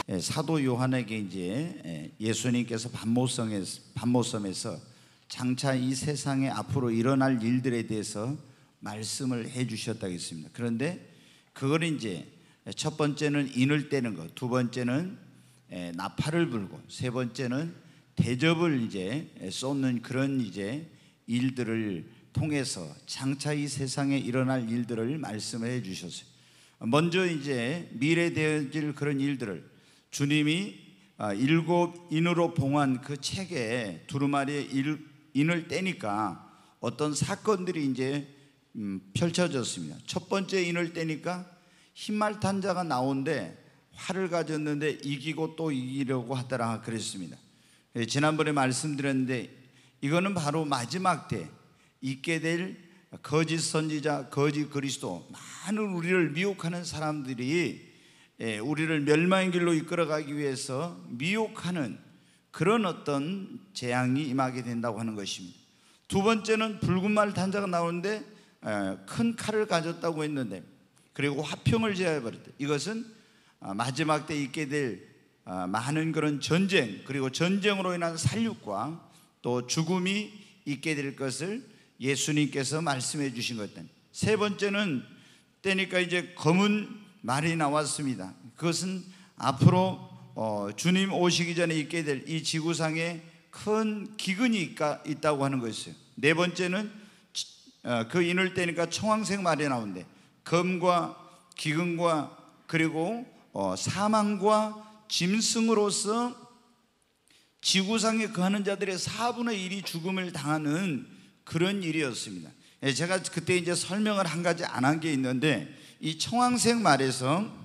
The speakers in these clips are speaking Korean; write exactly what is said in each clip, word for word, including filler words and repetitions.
사도 요한에게 이제 예수님께서 반모섬에서, 반모섬에서 장차 이 세상에 앞으로 일어날 일들에 대해서 말씀을 해 주셨다고 했습니다. 그런데 그걸 이제 첫 번째는 인을 떼는 것, 두 번째는 나팔을 불고, 세 번째는 대접을 이제 쏟는 그런 이제 일들을 통해서 장차 이 세상에 일어날 일들을 말씀해 주셨어요. 먼저 이제 미래되어질 그런 일들을 주님이 일곱 인으로 봉한 그 책에 두루마리에 인을 떼니까 어떤 사건들이 이제 펼쳐졌습니다. 첫 번째 인을 떼니까 흰말 탄 자가 나오는데 활을 가졌는데 이기고 또 이기려고 하더라 그랬습니다. 지난번에 말씀드렸는데 이거는 바로 마지막 때 있게 될 거짓 선지자, 거짓 그리스도, 많은 우리를 미혹하는 사람들이 우리를 멸망의 길로 이끌어가기 위해서 미혹하는 그런 어떤 재앙이 임하게 된다고 하는 것입니다. 두 번째는 붉은 말 탄 자가 나오는데 큰 칼을 가졌다고 했는데, 그리고 화평을 제하여버렸다. 이것은 마지막 때 있게 될 많은 그런 전쟁, 그리고 전쟁으로 인한 살육과 또 죽음이 있게 될 것을 예수님께서 말씀해 주신 것들. 세 번째는 때니까 이제 검은 말이 나왔습니다. 그것은 앞으로 어, 주님 오시기 전에 있게 될 이 지구상에 큰 기근이 있다고 하는 것이에요. 네 번째는 어, 그 인을 떼니까 청황색 말이 나오는데 검과 기근과 그리고 어, 사망과 짐승으로서 지구상에 거하는 자들의 사분의 일이 죽음을 당하는 그런 일이었습니다. 제가 그때 이제 설명을 한 가지 안 한 게 있는데, 이 청황색 말에서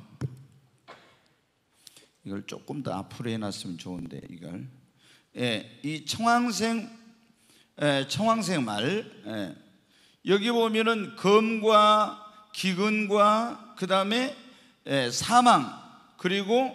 이걸 조금 더 앞으로 해놨으면 좋은데, 이걸 예, 이 청황색 예, 청황색 말 예, 여기 보면은 검과 기근과 그 다음에 예, 사망 그리고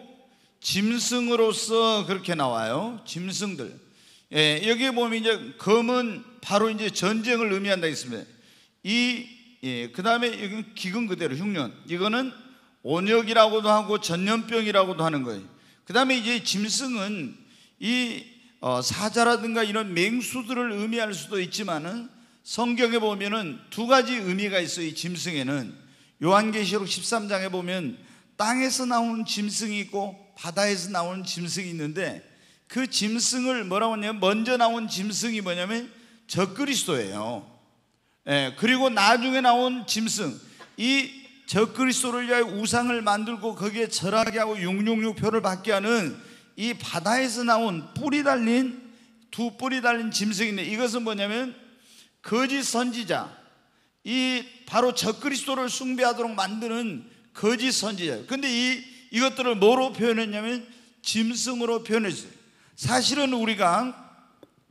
짐승으로서 그렇게 나와요. 짐승들. 예, 여기 보면 이제 검은 바로 이제 전쟁을 의미한다 했습니다. 이 예, 그 다음에 여기 기근 그대로 흉년, 이거는 온역이라고도 하고 전염병이라고도 하는 거예요. 그 다음에 이제 짐승은 이 어, 사자라든가 이런 맹수들을 의미할 수도 있지만은 성경에 보면은 두 가지 의미가 있어요. 이 짐승에는 요한계시록 십삼 장에 보면 땅에서 나오는 짐승이 있고 바다에서 나오는 짐승이 있는데, 그 짐승을 뭐라고 하냐면 먼저 나온 짐승이 뭐냐면 적그리스도예요. 예, 그리고 나중에 나온 짐승, 이 적그리스도를 위하여 우상을 만들고 거기에 절하게 하고 육육육표를 받게 하는 이 바다에서 나온 뿔이 달린 두 뿔이 달린 짐승인데, 이것은 뭐냐면 거짓 선지자, 이 바로 적그리스도를 숭배하도록 만드는 거짓 선지자예요. 근데 이 이것들을 뭐로 표현했냐면 짐승으로 표현했어요. 사실은 우리가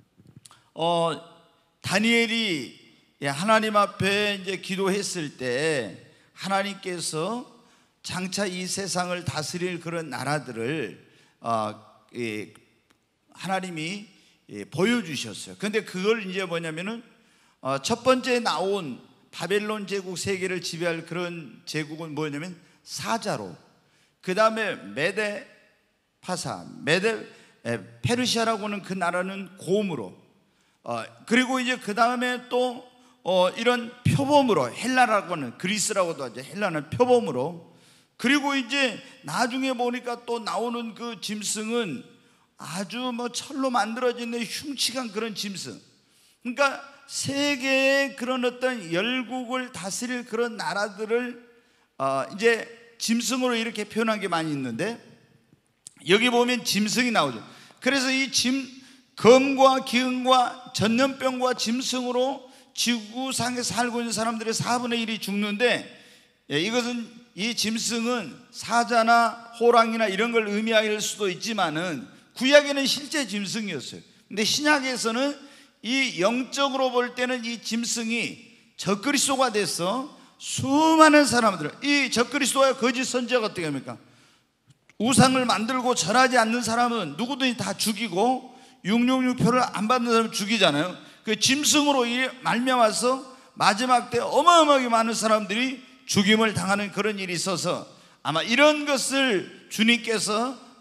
어, 다니엘이 하나님 앞에 이제 기도했을 때 하나님께서 장차 이 세상을 다스릴 그런 나라들을 어, 예, 하나님이 예, 보여주셨어요. 근데 그걸 이제 뭐냐면은 어, 첫 번째 나온 바벨론 제국 세계를 지배할 그런 제국은 뭐냐면 사자로, 그 다음에 메데 파사, 메데 에, 페르시아라고 하는 그 나라는 곰으로, 어, 그리고 이제 그 다음에 또 어, 이런 표범으로, 헬라라고 하는, 그리스라고도 하죠. 헬라는 표범으로. 그리고 이제 나중에 보니까 또 나오는 그 짐승은 아주 뭐 철로 만들어진 흉측한 그런 짐승. 그러니까 세계의 그런 어떤 열국을 다스릴 그런 나라들을 어, 이제 짐승으로 이렇게 표현한 게 많이 있는데, 여기 보면 짐승이 나오죠. 그래서 이 짐, 검과 기근과 전염병과 짐승으로 지구상에 살고 있는 사람들의 사분의 일이 죽는데, 예, 이것은 이 짐승은 사자나 호랑이나 이런 걸 의미할 수도 있지만은 구약에는 실제 짐승이었어요. 근데 신약에서는 이 영적으로 볼 때는 이 짐승이 적그리스도가 돼서 수많은 사람들, 이 적그리스도와 거짓 선지자가 어떻게 합니까? 우상을 만들고 절하지 않는 사람은 누구든지 다 죽이고 육육육표를 안 받는 사람은 죽이잖아요. 그 짐승으로 말미암아서 마지막 때 어마어마하게 많은 사람들이 죽임을 당하는 그런 일이 있어서 아마 이런 것을 주님께서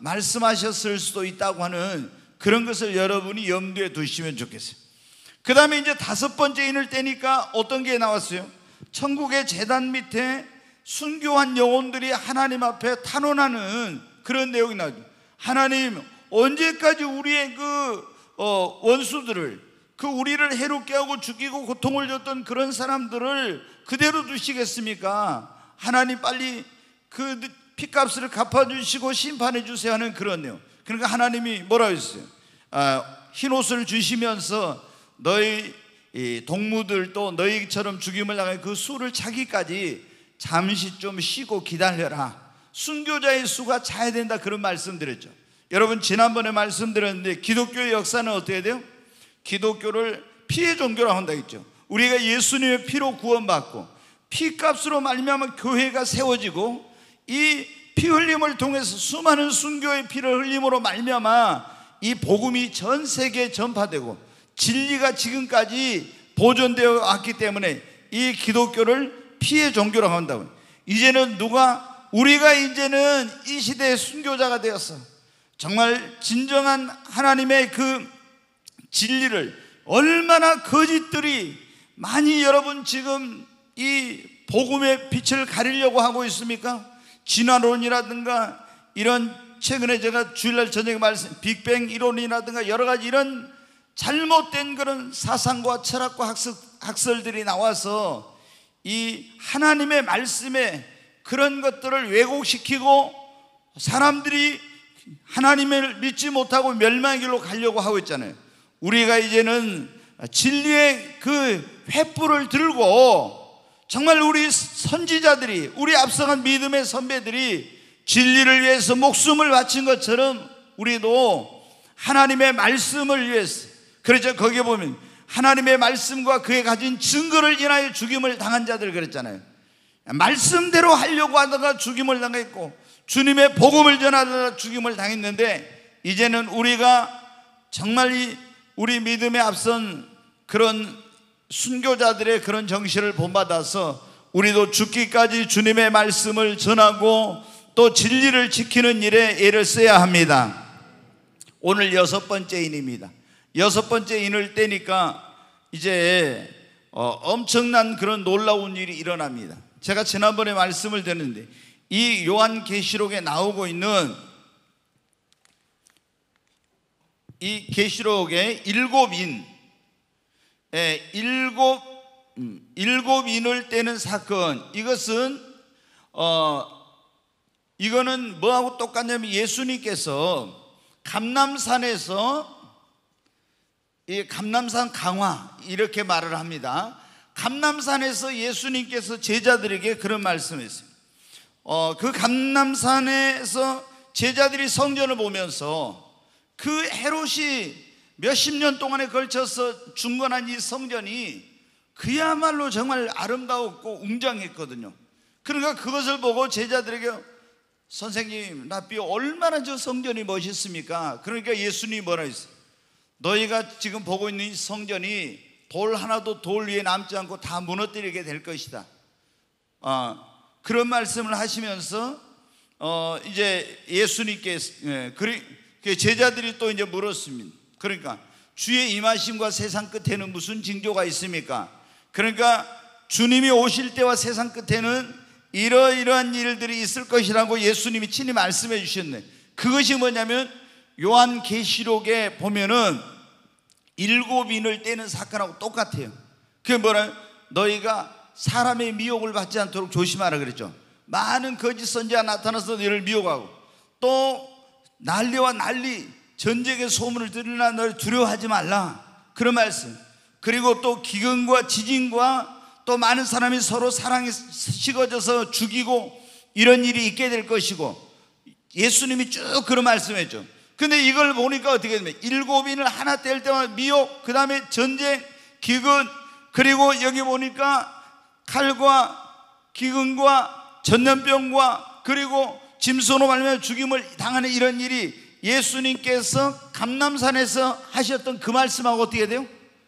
말씀하셨을 수도 있다고 하는 그런 것을 여러분이 염두에 두시면 좋겠어요. 그 다음에 이제 다섯 번째 인을 떼니까 어떤 게 나왔어요? 천국의 제단 밑에 순교한 영혼들이 하나님 앞에 탄원하는 그런 내용이 나오죠. 하나님, 언제까지 우리의 그 어, 원수들을, 그 우리를 해롭게 하고 죽이고 고통을 줬던 그런 사람들을 그대로 두시겠습니까? 하나님, 빨리 그 핏값을 갚아주시고 심판해 주세요 하는 그런 내용. 그러니까 하나님이 뭐라고 했어요? 아, 흰 옷을 주시면서 너희 이 동무들 또 너희처럼 죽임을 당할 그 수를 차기까지 잠시 좀 쉬고 기다려라. 순교자의 수가 차야 된다, 그런 말씀 드렸죠. 여러분, 지난번에 말씀드렸는데 기독교의 역사는 어떻게 돼요? 기독교를 피의 종교라고 한다 했죠. 우리가 예수님의 피로 구원받고 피값으로 말미암아 교회가 세워지고 이 피 흘림을 통해서 수많은 순교의 피를 흘림으로 말미암아 이 복음이 전 세계에 전파되고 진리가 지금까지 보존되어 왔기 때문에 이 기독교를 피의 종교라고 한다고. 이제는 누가, 우리가 이제는 이 시대의 순교자가 되었어. 정말 진정한 하나님의 그 진리를, 얼마나 거짓들이 많이 여러분 지금 이 복음의 빛을 가리려고 하고 있습니까? 진화론이라든가 이런, 최근에 제가 주일날 저녁에 말씀 빅뱅 이론이라든가 여러 가지 이런 잘못된 그런 사상과 철학과 학설, 학설들이 나와서 이 하나님의 말씀에 그런 것들을 왜곡시키고 사람들이 하나님을 믿지 못하고 멸망의 길로 가려고 하고 있잖아요. 우리가 이제는 진리의 그 횃불을 들고 정말 우리 선지자들이, 우리 앞서간 믿음의 선배들이 진리를 위해서 목숨을 바친 것처럼 우리도 하나님의 말씀을 위해서, 그래서 거기에 보면 하나님의 말씀과 그에 가진 증거를 인하여 죽임을 당한 자들 그랬잖아요. 말씀대로 하려고 하다가 죽임을 당했고 주님의 복음을 전하다가 죽임을 당했는데, 이제는 우리가 정말 이 우리 믿음에 앞선 그런 순교자들의 그런 정신을 본받아서 우리도 죽기까지 주님의 말씀을 전하고 또 진리를 지키는 일에 애를 써야 합니다. 오늘 여섯 번째 인입니다. 여섯 번째 인을 떼니까 이제 어, 엄청난 그런 놀라운 일이 일어납니다. 제가 지난번에 말씀을 드렸는데 이 요한계시록에 나오고 있는 이 계시록의 일곱 인, 예, 일곱, 음, 일곱 인을 떼는 사건, 이것은 어, 이거는 뭐하고 똑같냐면 예수님께서 감람산에서, 이 감람산 강화 이렇게 말을 합니다. 감람산에서 예수님께서 제자들에게 그런 말씀했어요. 어, 그 감람산에서 제자들이 성전을 보면서 그 헤롯이 몇십 년 동안에 걸쳐서 중건한 이 성전이 그야말로 정말 아름다웠고 웅장했거든요. 그러니까 그것을 보고 제자들에게, 선생님, 라삐 얼마나 저 성전이 멋있습니까? 그러니까 예수님이 뭐라 했어요? 너희가 지금 보고 있는 이 성전이 돌 하나도 돌 위에 남지 않고 다 무너뜨리게 될 것이다. 어, 그런 말씀을 하시면서 어, 이제 예수님께서, 예, 제자들이 또 이제 물었습니다. 그러니까 주의 임하심과 세상 끝에는 무슨 징조가 있습니까? 그러니까 주님이 오실 때와 세상 끝에는 이러이러한 일들이 있을 것이라고 예수님이 친히 말씀해 주셨네. 그것이 뭐냐면 요한계시록에 보면은 일곱 인을 떼는 사건하고 똑같아요. 그게 뭐라, 너희가 사람의 미혹을 받지 않도록 조심하라 그랬죠. 많은 거짓 선지자가 나타나서 너희를 미혹하고, 또 난리와 난리, 전쟁의 소문을 들으나 너를 두려워하지 말라, 그런 말씀. 그리고 또 기근과 지진과 또 많은 사람이 서로 사랑에 식어져서 죽이고 이런 일이 있게 될 것이고, 예수님이 쭉 그런 말씀했죠. 근데 이걸 보니까 어떻게 되면 일곱 인을 하나 뗄 때마다 미혹, 그 다음에 전쟁, 기근, 그리고 여기 보니까 칼과 기근과 전염병과 그리고 짐승으로 말미암아 죽임을 당하는 이런 일이 예수님께서 감람산에서 하셨던 그 말씀하고 어떻게 돼요?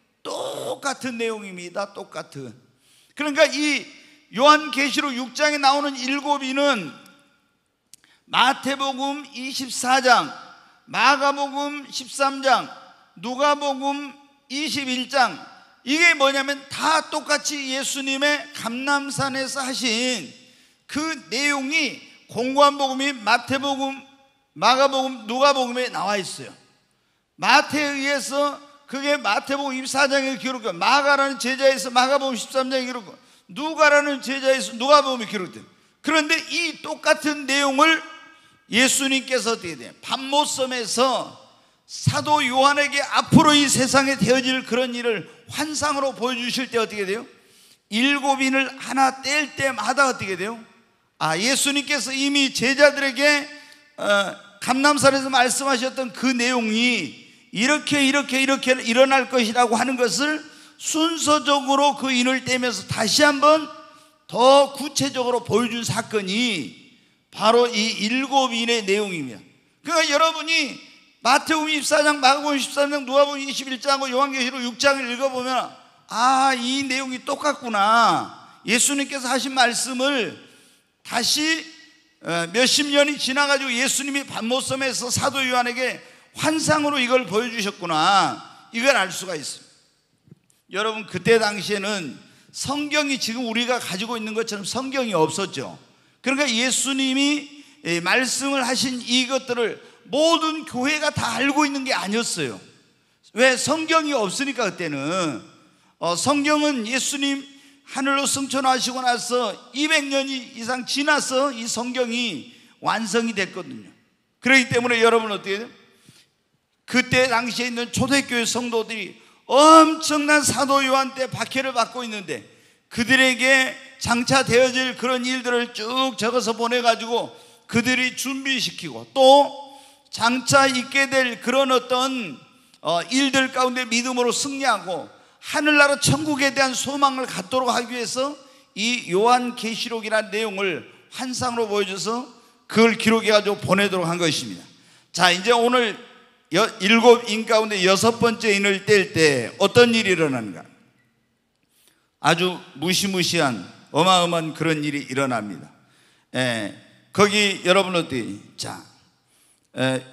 똑같은 내용입니다. 똑같은. 그러니까 이 요한계시록 육 장에 나오는 일곱 인은 마태복음 이십사 장, 마가복음 십삼 장, 누가복음 이십일 장, 이게 뭐냐면 다 똑같이 예수님의 감람산에서 하신 그 내용이 공고한 복음이 마태복음, 마가복음, 누가복음에 나와 있어요. 마태에 의해서 그게 마태복음 이십사 장에 기록돼요. 마가라는 제자에서 마가복음 십삼 장에 기록돼요. 누가라는 제자에서 누가복음이 기록돼요. 그런데 이 똑같은 내용을 예수님께서 어떻게 돼요? 밤모섬에서 사도 요한에게 앞으로 이 세상에 되어질 그런 일을 환상으로 보여주실 때 어떻게 돼요? 일곱 인을 하나 뗄 때마다 어떻게 돼요? 아, 예수님께서 이미 제자들에게 어, 감람산에서 말씀하셨던 그 내용이 이렇게 이렇게 이렇게 일어날 것이라고 하는 것을 순서적으로 그 인을 떼면서 다시 한번 더 구체적으로 보여준 사건이 바로 이 일곱 인의 내용입니다. 그러니까 여러분이 마태복음 이십사 장, 마가복음 십삼 장, 누가복음 이십일 장과 요한계시록 육 장을 읽어보면 아, 이 내용이 똑같구나. 예수님께서 하신 말씀을 다시 몇십 년이 지나가지고 예수님이 밤모섬에서 사도 요한에게 환상으로 이걸 보여주셨구나, 이걸 알 수가 있습니다. 여러분, 그때 당시에는 성경이 지금 우리가 가지고 있는 것처럼 성경이 없었죠. 그러니까 예수님이 말씀을 하신 이것들을 모든 교회가 다 알고 있는 게 아니었어요. 왜? 성경이 없으니까. 그때는 어, 성경은 예수님 하늘로 승천하시고 나서 이백 년이 이상 지나서 이 성경이 완성이 됐거든요. 그렇기 때문에 여러분 어떻게 돼요? 그때 당시에 있는 초대교회 성도들이 엄청난 사도 요한 때 박해를 받고 있는데 그들에게 장차 되어질 그런 일들을 쭉 적어서 보내가지고 그들이 준비시키고 또 장차 있게 될 그런 어떤 어, 일들 가운데 믿음으로 승리하고 하늘나라 천국에 대한 소망을 갖도록 하기 위해서 이 요한계시록이라는 내용을 환상으로 보여줘서 그걸 기록해가지고 보내도록 한 것입니다. 자, 이제 오늘 여, 일곱 인 가운데 여섯 번째 인을 뗄 때 어떤 일이 일어나는가? 아주 무시무시한 어마어마한 그런 일이 일어납니다. 예, 거기 여러분 어떻게? 자, 에,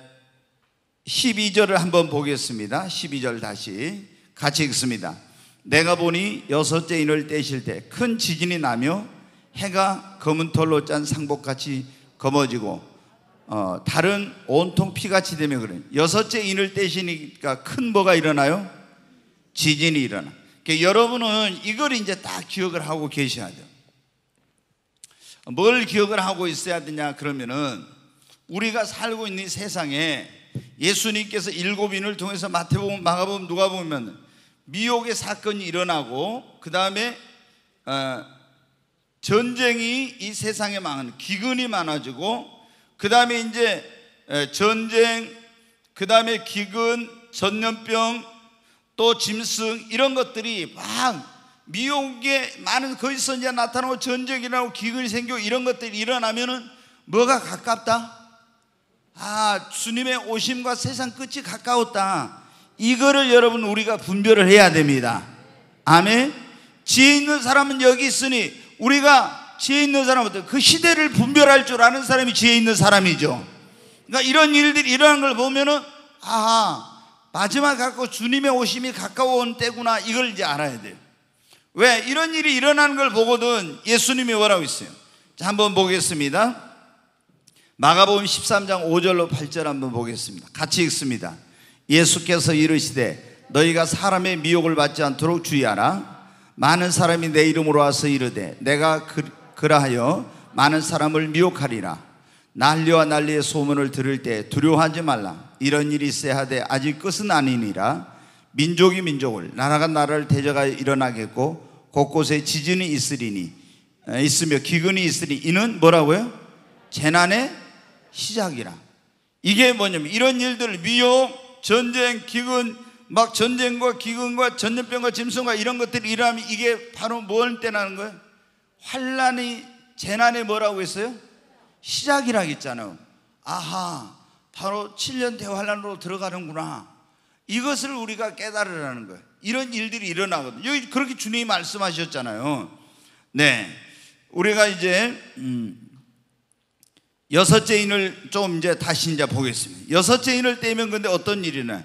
십이 절을 한번 보겠습니다. 십이 절 다시 같이 읽습니다. 내가 보니 여섯째 인을 떼실 때 큰 지진이 나며 해가 검은 털로 짠 상복같이 검어지고 어, 달은 온통 피같이 되며 그래요. 여섯째 인을 떼시니까 큰 뭐가 일어나요? 지진이 일어나. 그러니까 여러분은 이걸 이제 딱 기억을 하고 계셔야 돼요. 뭘 기억을 하고 있어야 되냐 그러면은 우리가 살고 있는 세상에 예수님께서 일곱 인을 통해서 마태복음, 마가복음, 누가복음은 미혹의 사건이 일어나고 그 다음에 어, 전쟁이 이 세상에 많은 기근이 많아지고 그 다음에 이제 전쟁, 그 다음에 기근, 전염병, 또 짐승 이런 것들이 막 미혹에 많은 거기서 이제 나타나고 전쟁이 일어나고 기근이 생기고 이런 것들이 일어나면은 뭐가 가깝다? 아, 주님의 오심과 세상 끝이 가까웠다. 이거를 여러분 우리가 분별을 해야 됩니다. 아멘. 지혜 있는 사람은 여기 있으니 우리가 지혜 있는 사람은 그 시대를 분별할 줄 아는 사람이 지혜 있는 사람이죠. 그러니까 이런 일들이 일어난 걸 보면은 아, 마지막 갖고 주님의 오심이 가까운 때구나, 이걸 이제 알아야 돼요. 왜? 이런 일이 일어나는 걸 보거든 예수님이 뭐라고 있어요? 자, 한번 보겠습니다. 마가복음 십삼 장 오 절로 팔 절 한번 보겠습니다. 같이 읽습니다. 예수께서 이르시되 너희가 사람의 미혹을 받지 않도록 주의하라. 많은 사람이 내 이름으로 와서 이르되 내가 그, 그라하여 많은 사람을 미혹하리라. 난리와 난리의 소문을 들을 때 두려워하지 말라. 이런 일이 있어야 하되 아직 끝은 아니니라. 민족이 민족을, 나라가 나라를 대적하여 일어나겠고 곳곳에 지진이 있으리니 있으며 기근이 있으니 이는 뭐라고요? 재난의 시작이라. 이게 뭐냐면 이런 일들, 미혹, 전쟁, 기근, 막 전쟁과 기근과 전염병과 짐승과 이런 것들이 일어나면 이게 바로 뭘 때나는 거예요? 환란이, 재난의 뭐라고 했어요? 시작이라고 했잖아요. 아하, 바로 칠 년 대환란으로 들어가는구나. 이것을 우리가 깨달으라는 거예요. 이런 일들이 일어나거든요. 여기 그렇게 주님이 말씀하셨잖아요. 네, 우리가 이제 음, 여섯째 인을 좀 이제 다시 이제 보겠습니다. 여섯째 인을 떼면 근데 어떤 일이나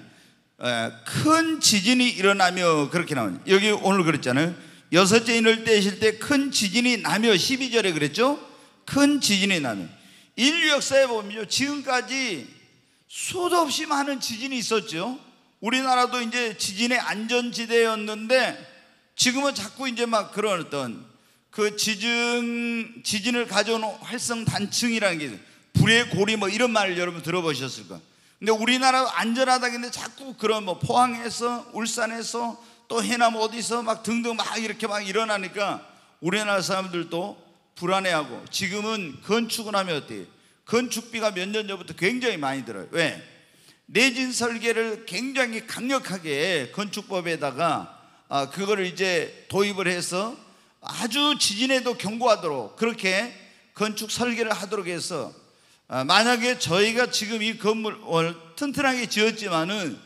큰 지진이 일어나며 그렇게 나오죠. 여기 오늘 그랬잖아요. 여섯째 인을 떼실 때 큰 지진이 나며 십이 절에 그랬죠. 큰 지진이 나며. 인류 역사에 보면요, 지금까지 수도 없이 많은 지진이 있었죠. 우리나라도 이제 지진의 안전지대였는데 지금은 자꾸 이제 막 그런 어떤 그 지진, 지진을 가져온 활성단층이라는 게 불의 고리 뭐 이런 말을 여러분 들어보셨을 거예요. 근데 우리나라 안전하다는데 자꾸 그런 뭐 포항에서 울산에서 또 해남 어디서 막 등등 막 이렇게 막 일어나니까 우리나라 사람들도 불안해하고, 지금은 건축을 하면 어때요? 건축비가 몇 년 전부터 굉장히 많이 들어요. 왜? 내진 설계를 굉장히 강력하게 건축법에다가 아, 그거를 이제 도입을 해서 아주 지진에도 경고하도록 그렇게 건축 설계를 하도록 해서 아, 만약에 저희가 지금 이 건물을 튼튼하게 지었지만은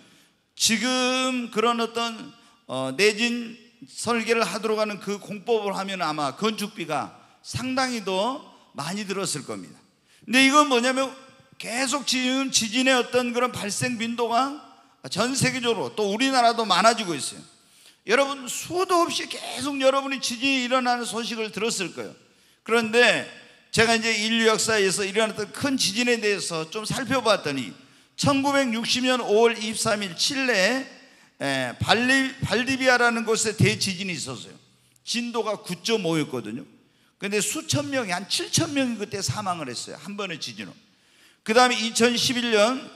지금 그런 어떤 어, 내진 설계를 하도록 하는 그 공법을 하면 아마 건축비가 상당히 더 많이 들었을 겁니다. 근데 이건 뭐냐면 계속 지금 지진의 어떤 그런 발생 빈도가 전 세계적으로 또 우리나라도 많아지고 있어요. 여러분 수도 없이 계속 여러분이 지진이 일어나는 소식을 들었을 거예요. 그런데 제가 이제 인류 역사에서 일어났던 큰 지진에 대해서 좀 살펴봤더니 천구백육십 년 오월 이십삼일 칠레에 발리, 발디비아라는 곳에 대지진이 있었어요. 진도가 구 점 오였거든요. 근데 수천 명이, 한 칠천 명이 그때 사망을 했어요. 한 번의 지진으로. 그 다음에 이천십일 년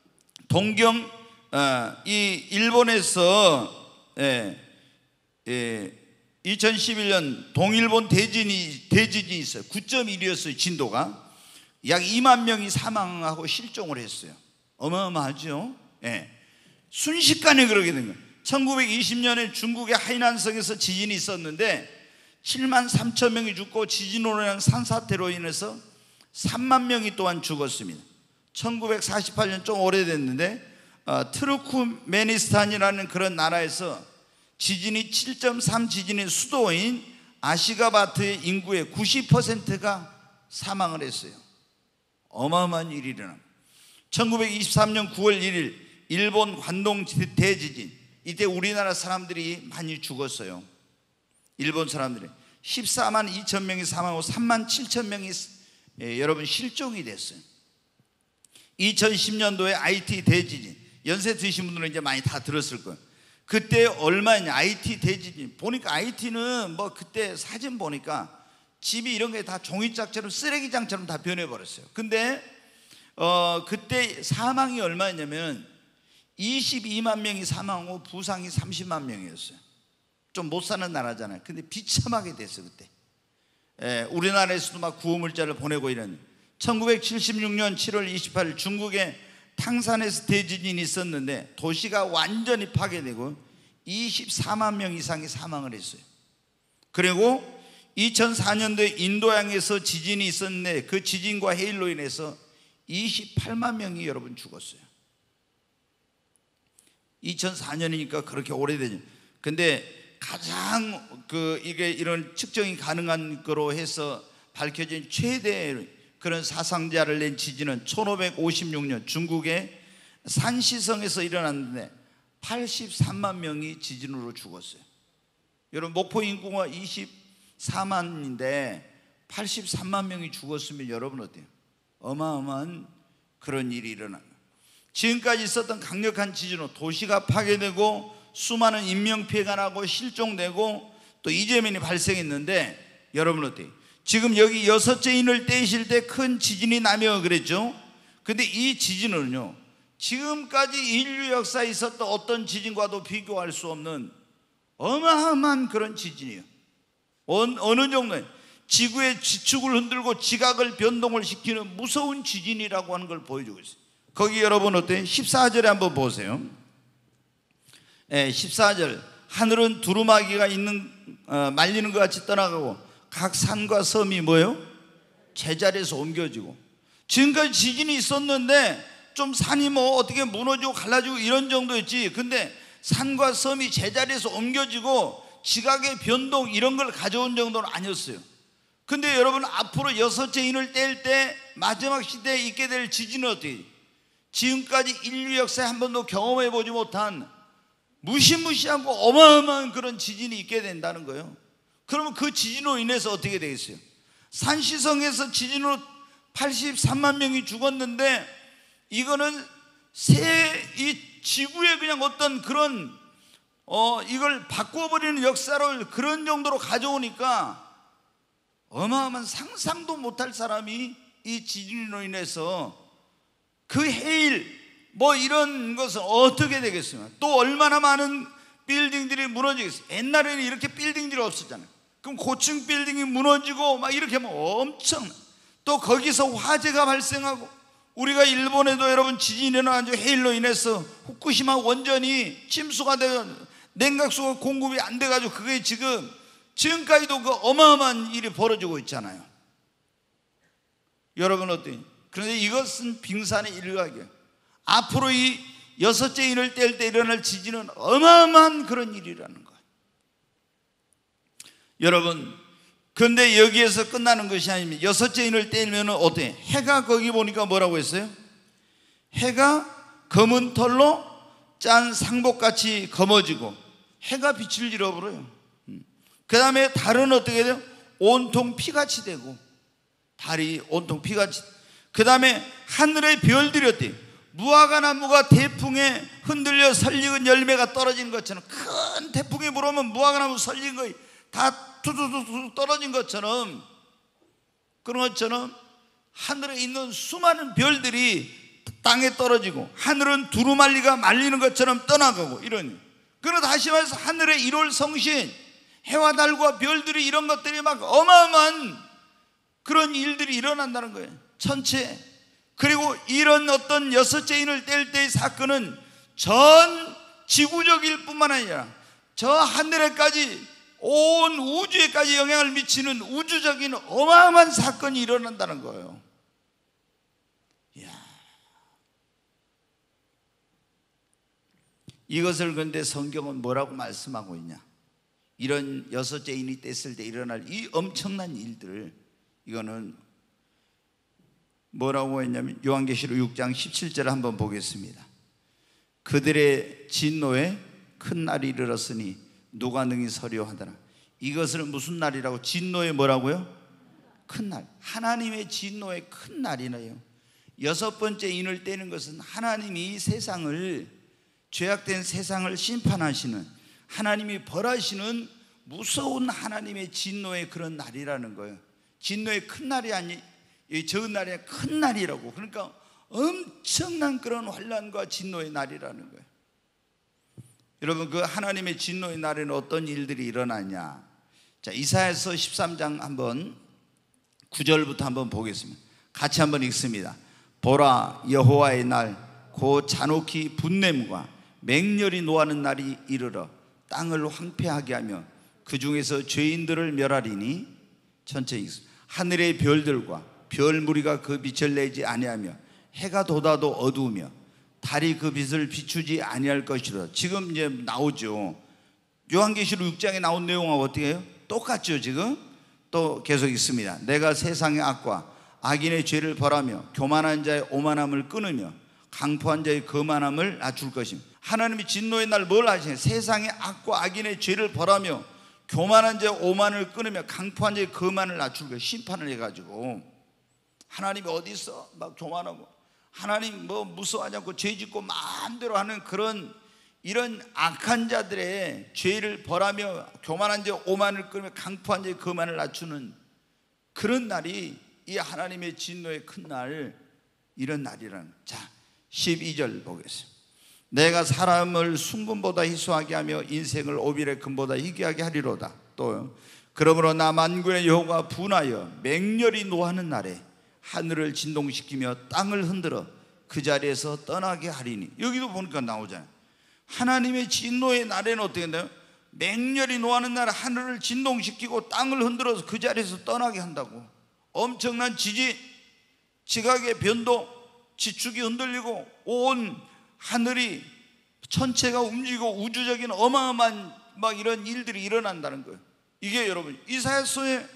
동경 어, 이 일본에서 예, 예, 이천십일 년 동일본 대진이, 대지진이 있어요. 구 점 일이었어요. 진도가. 약 이만 명이 사망하고 실종을 했어요. 어마어마하죠. 예. 순식간에 그러게 된 거예요. 천구백이십 년에 중국의 하이난성에서 지진이 있었는데 칠만 삼천 명이 죽고 지진으로 인한 산사태로 인해서 삼만 명이 또한 죽었습니다. 천구백사십팔 년 좀 오래됐는데 어, 트루크메니스탄이라는 그런 나라에서 지진이 칠 점 삼 지진의 수도인 아시가바트의 인구의 구십 퍼센트가 사망을 했어요. 어마어마한 일이 일어납니다. 천구백이십삼 년 구월 일일 일본 관동 대지진, 이때 우리나라 사람들이 많이 죽었어요. 일본 사람들이 십사만 이천 명이 사망하고 삼만 칠천 명이 예, 여러분 실종이 됐어요. 이천십 년도에 아이티 대지진, 연세 드신 분들은 이제 많이 다 들었을 거예요. 그때 얼마냐, 아이티 대지진 보니까 아이티는 뭐 그때 사진 보니까 집이 이런 게 다 종이짝처럼 쓰레기장처럼 다 변해버렸어요. 근데 어 그때 사망이 얼마였냐면 이십이만 명이 사망하고 부상이 삼십만 명이었어요. 좀 못 사는 나라잖아요. 근데 비참하게 됐어요 그때. 예, 우리나라에서도 막 구호물자를 보내고 이런. 천구백칠십육 년 칠월 이십팔일 중국의 탕산에서 대지진이 있었는데 도시가 완전히 파괴되고 이십사만 명 이상이 사망을 했어요. 그리고 이천사 년도에 인도양에서 지진이 있었는데 그 지진과 해일로 인해서 이십팔만 명이 여러분 죽었어요. 이천사 년이니까 그렇게 오래되죠. 근데 가장 그 이게 이런 측정이 가능한 거로 해서 밝혀진 최대 그런 사상자를 낸 지진은 천오백오십육 년 중국의 산시성에서 일어났는데 팔십삼만 명이 지진으로 죽었어요. 여러분 목포 인구가 이십사만인데 팔십삼만 명이 죽었으면 여러분 어때요? 어마어마한 그런 일이 일어납니다. 지금까지 있었던 강력한 지진으로 도시가 파괴되고 수많은 인명피해가 나고 실종되고 또 이재민이 발생했는데 여러분 어때요? 지금 여기 여섯째 인을 떼실 때 큰 지진이 나며 그랬죠. 근데 이 지진은요 지금까지 인류 역사에 있었던 어떤 지진과도 비교할 수 없는 어마어마한 그런 지진이에요. 어느 정도예요? 지구의 지축을 흔들고 지각을 변동을 시키는 무서운 지진이라고 하는 걸 보여주고 있어요. 거기 여러분 어때요? 십사 절에 한번 보세요. 예, 십사 절 하늘은 두루마기가 있는 어, 말리는 것 같이 떠나가고 각 산과 섬이 뭐예요? 제자리에서 옮겨지고. 지금까지 지진이 있었는데 좀 산이 뭐 어떻게 무너지고 갈라지고 이런 정도였지. 근데 산과 섬이 제자리에서 옮겨지고 지각의 변동 이런 걸 가져온 정도는 아니었어요. 근데 여러분, 앞으로 여섯째 인을 뗄 때 마지막 시대에 있게 될 지진은 어떻게, 지금까지 인류 역사에 한 번도 경험해 보지 못한 무시무시하고 어마어마한 그런 지진이 있게 된다는 거예요. 그러면 그 지진으로 인해서 어떻게 되겠어요? 산시성에서 지진으로 팔십삼만 명이 죽었는데, 이거는 새 이 지구의 그냥 어떤 그런 어 이걸 바꿔버리는 역사를 그런 정도로 가져오니까 어마어마한 상상도 못할 사람이 이 지진으로 인해서 그 해일 뭐 이런 것은 어떻게 되겠습니까? 또 얼마나 많은 빌딩들이 무너지겠어요. 옛날에는 이렇게 빌딩들이 없었잖아요. 그럼 고층 빌딩이 무너지고 막 이렇게 하면 엄청, 또 거기서 화재가 발생하고, 우리가 일본에도 여러분 지진이 일어나서 해일로 인해서 후쿠시마 원전이 침수가 되고 냉각수가 공급이 안 돼가지고 그게 지금 지금까지도 그 어마어마한 일이 벌어지고 있잖아요. 여러분 어때요? 그런데 이것은 빙산의 일각이에요. 앞으로 이 여섯째 인을 뗄 때 일어날 지진은 어마어마한 그런 일이라는 거예요. 여러분, 그런데 여기에서 끝나는 것이 아닙니다. 여섯째 인을 떼면 어때요? 해가 거기 보니까 뭐라고 했어요? 해가 검은 털로 짠 상복같이 검어지고 해가 빛을 잃어버려요. 그 다음에 달은 어떻게 돼요? 온통 피같이 되고, 달이 온통 피같이. 그 다음에 하늘의 별들이 어때요? 무화과 나무가 태풍에 흔들려 설익은 열매가 떨어지는 것처럼, 큰 태풍이 불어오면 무화과 나무 설익은 거의 다 투두두두 떨어진 것처럼, 그런 것처럼 하늘에 있는 수많은 별들이 땅에 떨어지고, 하늘은 두루말리가 말리는 것처럼 떠나가고, 이런. 그러나 다시 말해서 하늘의 일월 성신, 해와 달과 별들이, 이런 것들이 막 어마어마한 그런 일들이 일어난다는 거예요. 천체. 그리고 이런 어떤 여섯째 인을 뗄 때의 사건은 전 지구적일 뿐만 아니라 저 하늘에까지, 온 우주에까지 영향을 미치는 우주적인 어마어마한 사건이 일어난다는 거예요. 이야. 이것을 그런데 성경은 뭐라고 말씀하고 있냐? 이런 여섯째 인이 뗐을 때 일어날 이 엄청난 일들, 이거는 뭐라고 했냐면 요한계시록 육 장 십칠 절을 한번 보겠습니다. 그들의 진노에 큰 날이 이르렀으니 누가 능히 서리오 하더라. 이것은 무슨 날이라고? 진노의 뭐라고요? 큰 날. 하나님의 진노의 큰 날이네요. 여섯 번째 인을 떼는 것은 하나님이 세상을, 죄악된 세상을 심판하시는, 하나님이 벌하시는 무서운 하나님의 진노의 그런 날이라는 거예요. 진노의 큰 날이 아니, 적은 날이 아니라 큰 날이라고. 그러니까 엄청난 그런 환난과 진노의 날이라는 거예요. 여러분, 그 하나님의 진노의 날에는 어떤 일들이 일어나냐? 자, 이사야서 십삼 장 한번 구 절부터 한번 보겠습니다. 같이 한번 읽습니다. 보라, 여호와의 날, 곧 잔혹히 분냄과 맹렬히 노하는 날이 이르러 땅을 황폐하게 하며 그 중에서 죄인들을 멸하리니, 전체 읽습니다. 하늘의 별들과 별 무리가 그 빛을 내지 아니하며 해가 돋아도 어두우며 달이 그 빛을 비추지 아니할 것이라. 지금 이제 나오죠. 요한계시록 육 장에 나온 내용하고 어떻게 해요? 똑같죠. 지금 또 계속 있습니다. 내가 세상의 악과 악인의 죄를 벌하며 교만한 자의 오만함을 끊으며 강포한 자의 거만함을 낮출 것입니다. 하나님이 진노의 날 뭘 하시냐? 세상의 악과 악인의 죄를 벌하며 교만한 자의 오만을 끊으며 강포한 자의 거만을 낮출 것, 심판을 해가지고. 하나님이 어디 있어? 막 교만하고, 하나님 뭐 무서워하지 않고 죄 짓고 마음대로 하는 그런 이런 악한 자들의 죄를 벌하며 교만한 자의 오만을 끊으며 강포한 자의 거만을 낮추는 그런 날이 이 하나님의 진노의 큰 날, 이런 날이라는. 자, 십이 절 보겠습니다. 내가 사람을 순금보다 희소하게 하며 인생을 오빌의 금보다 희귀하게 하리로다. 또 그러므로 나 만군의 여호와가 분하여 맹렬히 노하는 날에 하늘을 진동시키며 땅을 흔들어 그 자리에서 떠나게 하리니. 여기도 보니까 나오잖아요. 하나님의 진노의 날에는 어떻게 된다요? 맹렬히 노하는 날 하늘을 진동시키고 땅을 흔들어서 그 자리에서 떠나게 한다고. 엄청난 지진, 지각의 변동, 지축이 흔들리고 온 하늘이, 천체가 움직이고 우주적인 어마어마한 막 이런 일들이 일어난다는 거예요. 이게 여러분 이사야서에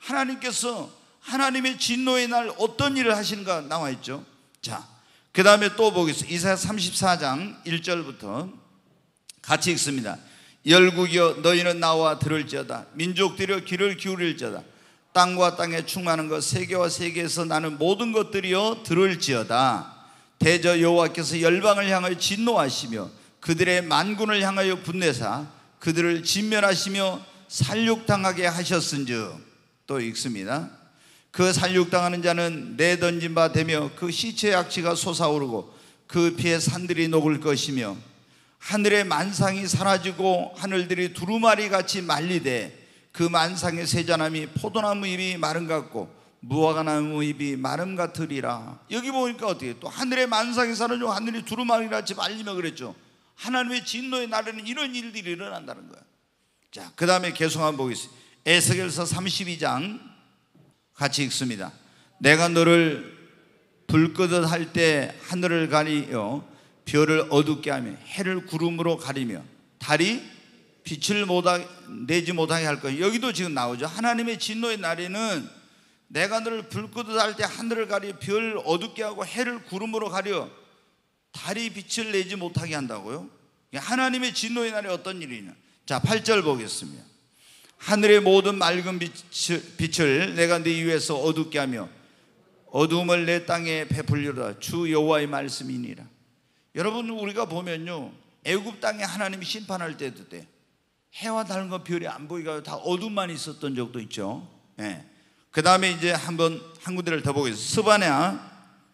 하나님께서 하나님의 진노의 날 어떤 일을 하시는가 나와 있죠. 자, 그 다음에 또 보겠습니다. 이사야 삼십사 장 일 절부터 같이 읽습니다. 열국이여 너희는 나와 들을지어다. 민족들이여 귀를 기울일지어다. 땅과 땅에 충만한 것 세계와 세계에서 나는 모든 것들이여 들을지어다. 대저 여호와께서 열방을 향하여 진노하시며 그들의 만군을 향하여 분내사 그들을 진멸하시며 살육당하게 하셨은즉, 또 읽습니다. 그 살육당하는 자는 내던진 바 되며 그 시체의 악취가 솟아오르고 그 피에 산들이 녹을 것이며 하늘의 만상이 사라지고 하늘들이 두루마리 같이 말리되 그 만상의 세자나무 포도나무 잎이 마름 같고 무화과나무 잎이 마름 같으리라. 여기 보니까 어떻게 또 하늘의 만상이 사라지고 하늘이 두루마리 같이 말리며 그랬죠. 하나님의 진노의 날에는 이런 일들이 일어난다는 거예요. 자, 그 다음에 계속 한번 보겠습니다. 에스겔서 삼십이 장 같이 읽습니다. 내가 너를 불끄듯 할 때 하늘을 가리며 별을 어둡게 하며 해를 구름으로 가리며 달이 빛을 못하, 내지 못하게 할 거예요. 여기도 지금 나오죠. 하나님의 진노의 날에는 내가 너를 불끄듯 할 때 하늘을 가리며 별을 어둡게 하고 해를 구름으로 가려 달이 빛을 내지 못하게 한다고요. 하나님의 진노의 날에 어떤 일이냐. 자, 팔 절 보겠습니다. 하늘의 모든 맑은 빛을, 빛을 내가 네 위에서 어둡게 하며 어두움을 내 땅에 베풀리로다. 주 여호와의 말씀이니라. 여러분, 우리가 보면요, 애굽 땅에 하나님이 심판할 때도 때 해와 달과 별이 안 보이고 다 어둠만 있었던 적도 있죠. 예. 그 다음에 이제 한번 한 군데를 더 보겠습니다. 스바냐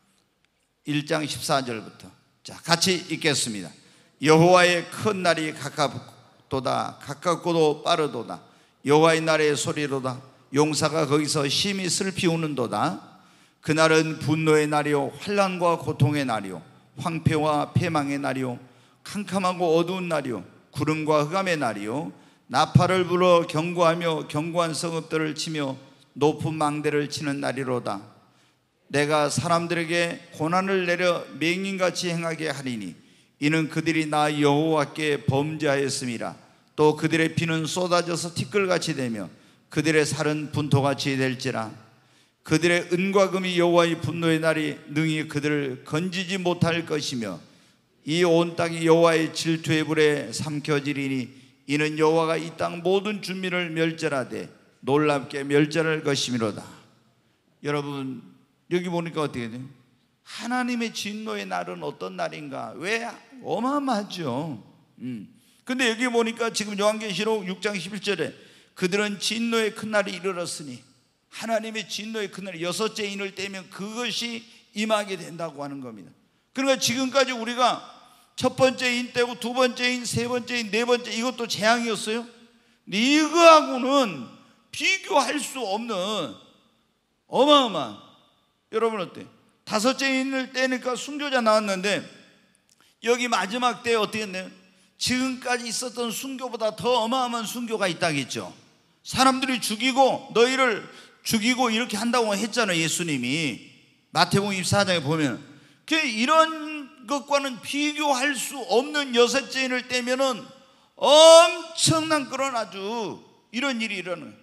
일 장 십사 절부터 자, 같이 읽겠습니다. 여호와의 큰 날이 가깝도다. 가깝고도 빠르도다. 여호와의 날의 소리로다. 용사가 거기서 심히 슬피 우는도다. 그날은 분노의 날이요 환난과 고통의 날이요 황폐와 패망의 날이요 캄캄하고 어두운 날이요 구름과 흑암의 날이요 나팔을 불어 경고하며 견고한 성읍들을 치며 높은 망대를 치는 날이로다. 내가 사람들에게 고난을 내려 맹인같이 행하게 하리니 이는 그들이 나 여호와께 범죄하였음이라. 또 그들의 피는 쏟아져서 티끌같이 되며 그들의 살은 분토같이 될지라. 그들의 은과 금이 여호와의 분노의 날이 능히 그들을 건지지 못할 것이며 이 온 땅이 여호와의 질투의 불에 삼켜지리니 이는 여호와가 이 땅 모든 주민을 멸절하되 놀랍게 멸절할 것이미로다. 여러분, 여기 보니까 어떻게 돼요? 하나님의 진노의 날은 어떤 날인가? 왜? 어마어마하죠. 음. 근데 여기 보니까 지금 요한계시록 육 장 십일 절에 그들은 진노의 큰 날이 이르렀으니, 하나님의 진노의 큰 날이 여섯째 인을 떼면 그것이 임하게 된다고 하는 겁니다. 그러니까 지금까지 우리가 첫 번째 인 떼고 두 번째 인, 세 번째 인, 네 번째, 이것도 재앙이었어요. 근데 이거하고는 비교할 수 없는 어마어마한, 여러분 어때요? 다섯째 인을 떼니까 순교자 나왔는데 여기 마지막 때 어떻게 했나요? 지금까지 있었던 순교보다 더 어마어마한 순교가 있다겠죠. 사람들이 죽이고 너희를 죽이고 이렇게 한다고 했잖아요, 예수님이. 마태복음 이십사 장에 보면 이런 것과는 비교할 수 없는 여섯째 인을 떼면은 엄청난 그런 아주 이런 일이 일어나요.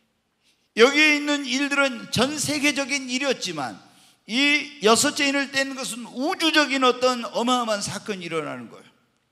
여기에 있는 일들은 전 세계적인 일이었지만 이 여섯째 인을 떼는 것은 우주적인 어떤 어마어마한 사건이 일어나는 거예요.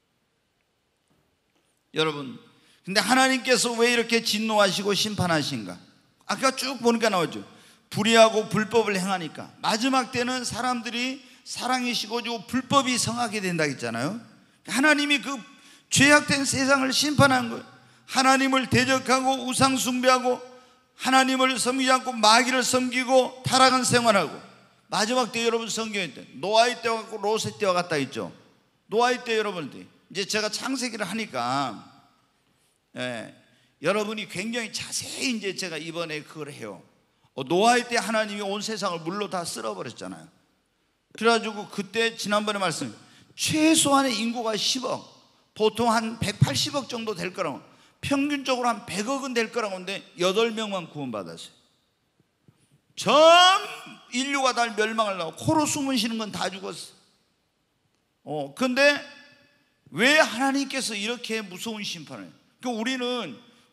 여러분, 근데 하나님께서 왜 이렇게 진노하시고 심판하신가? 아까 쭉 보니까 나오죠. 불의하고 불법을 행하니까 마지막 때는 사람들이 사랑이 식어지고 불법이 성하게 된다 했잖아요. 하나님이 그 죄악된 세상을 심판한 거예요. 하나님을 대적하고 우상 숭배하고 하나님을 섬기지 않고 마귀를 섬기고 타락한 생활하고, 마지막 때 여러분 성경에 때 노아의 때와 같고 롯의 때와 같다 했죠. 노아의 때 여러분, 이제 제가 창세기를 하니까 예, 여러분이 굉장히 자세히 이제 제가 이번에 그걸 해요. 어, 노아의 때 하나님이 온 세상을 물로 다 쓸어버렸잖아요. 그래가지고 그때 지난번에 말씀, 최소한의 인구가 십억, 보통 한 백팔십억 정도 될 거라고, 평균적으로 한 백억은 될 거라고 하는데 여덟 명만 구원받았어요. 전 인류가 다 멸망을 하고 코로 숨을 쉬는 건 다 죽었어. 어, 근데 왜 하나님께서 이렇게 무서운 심판을 해요? 그러니까 우리는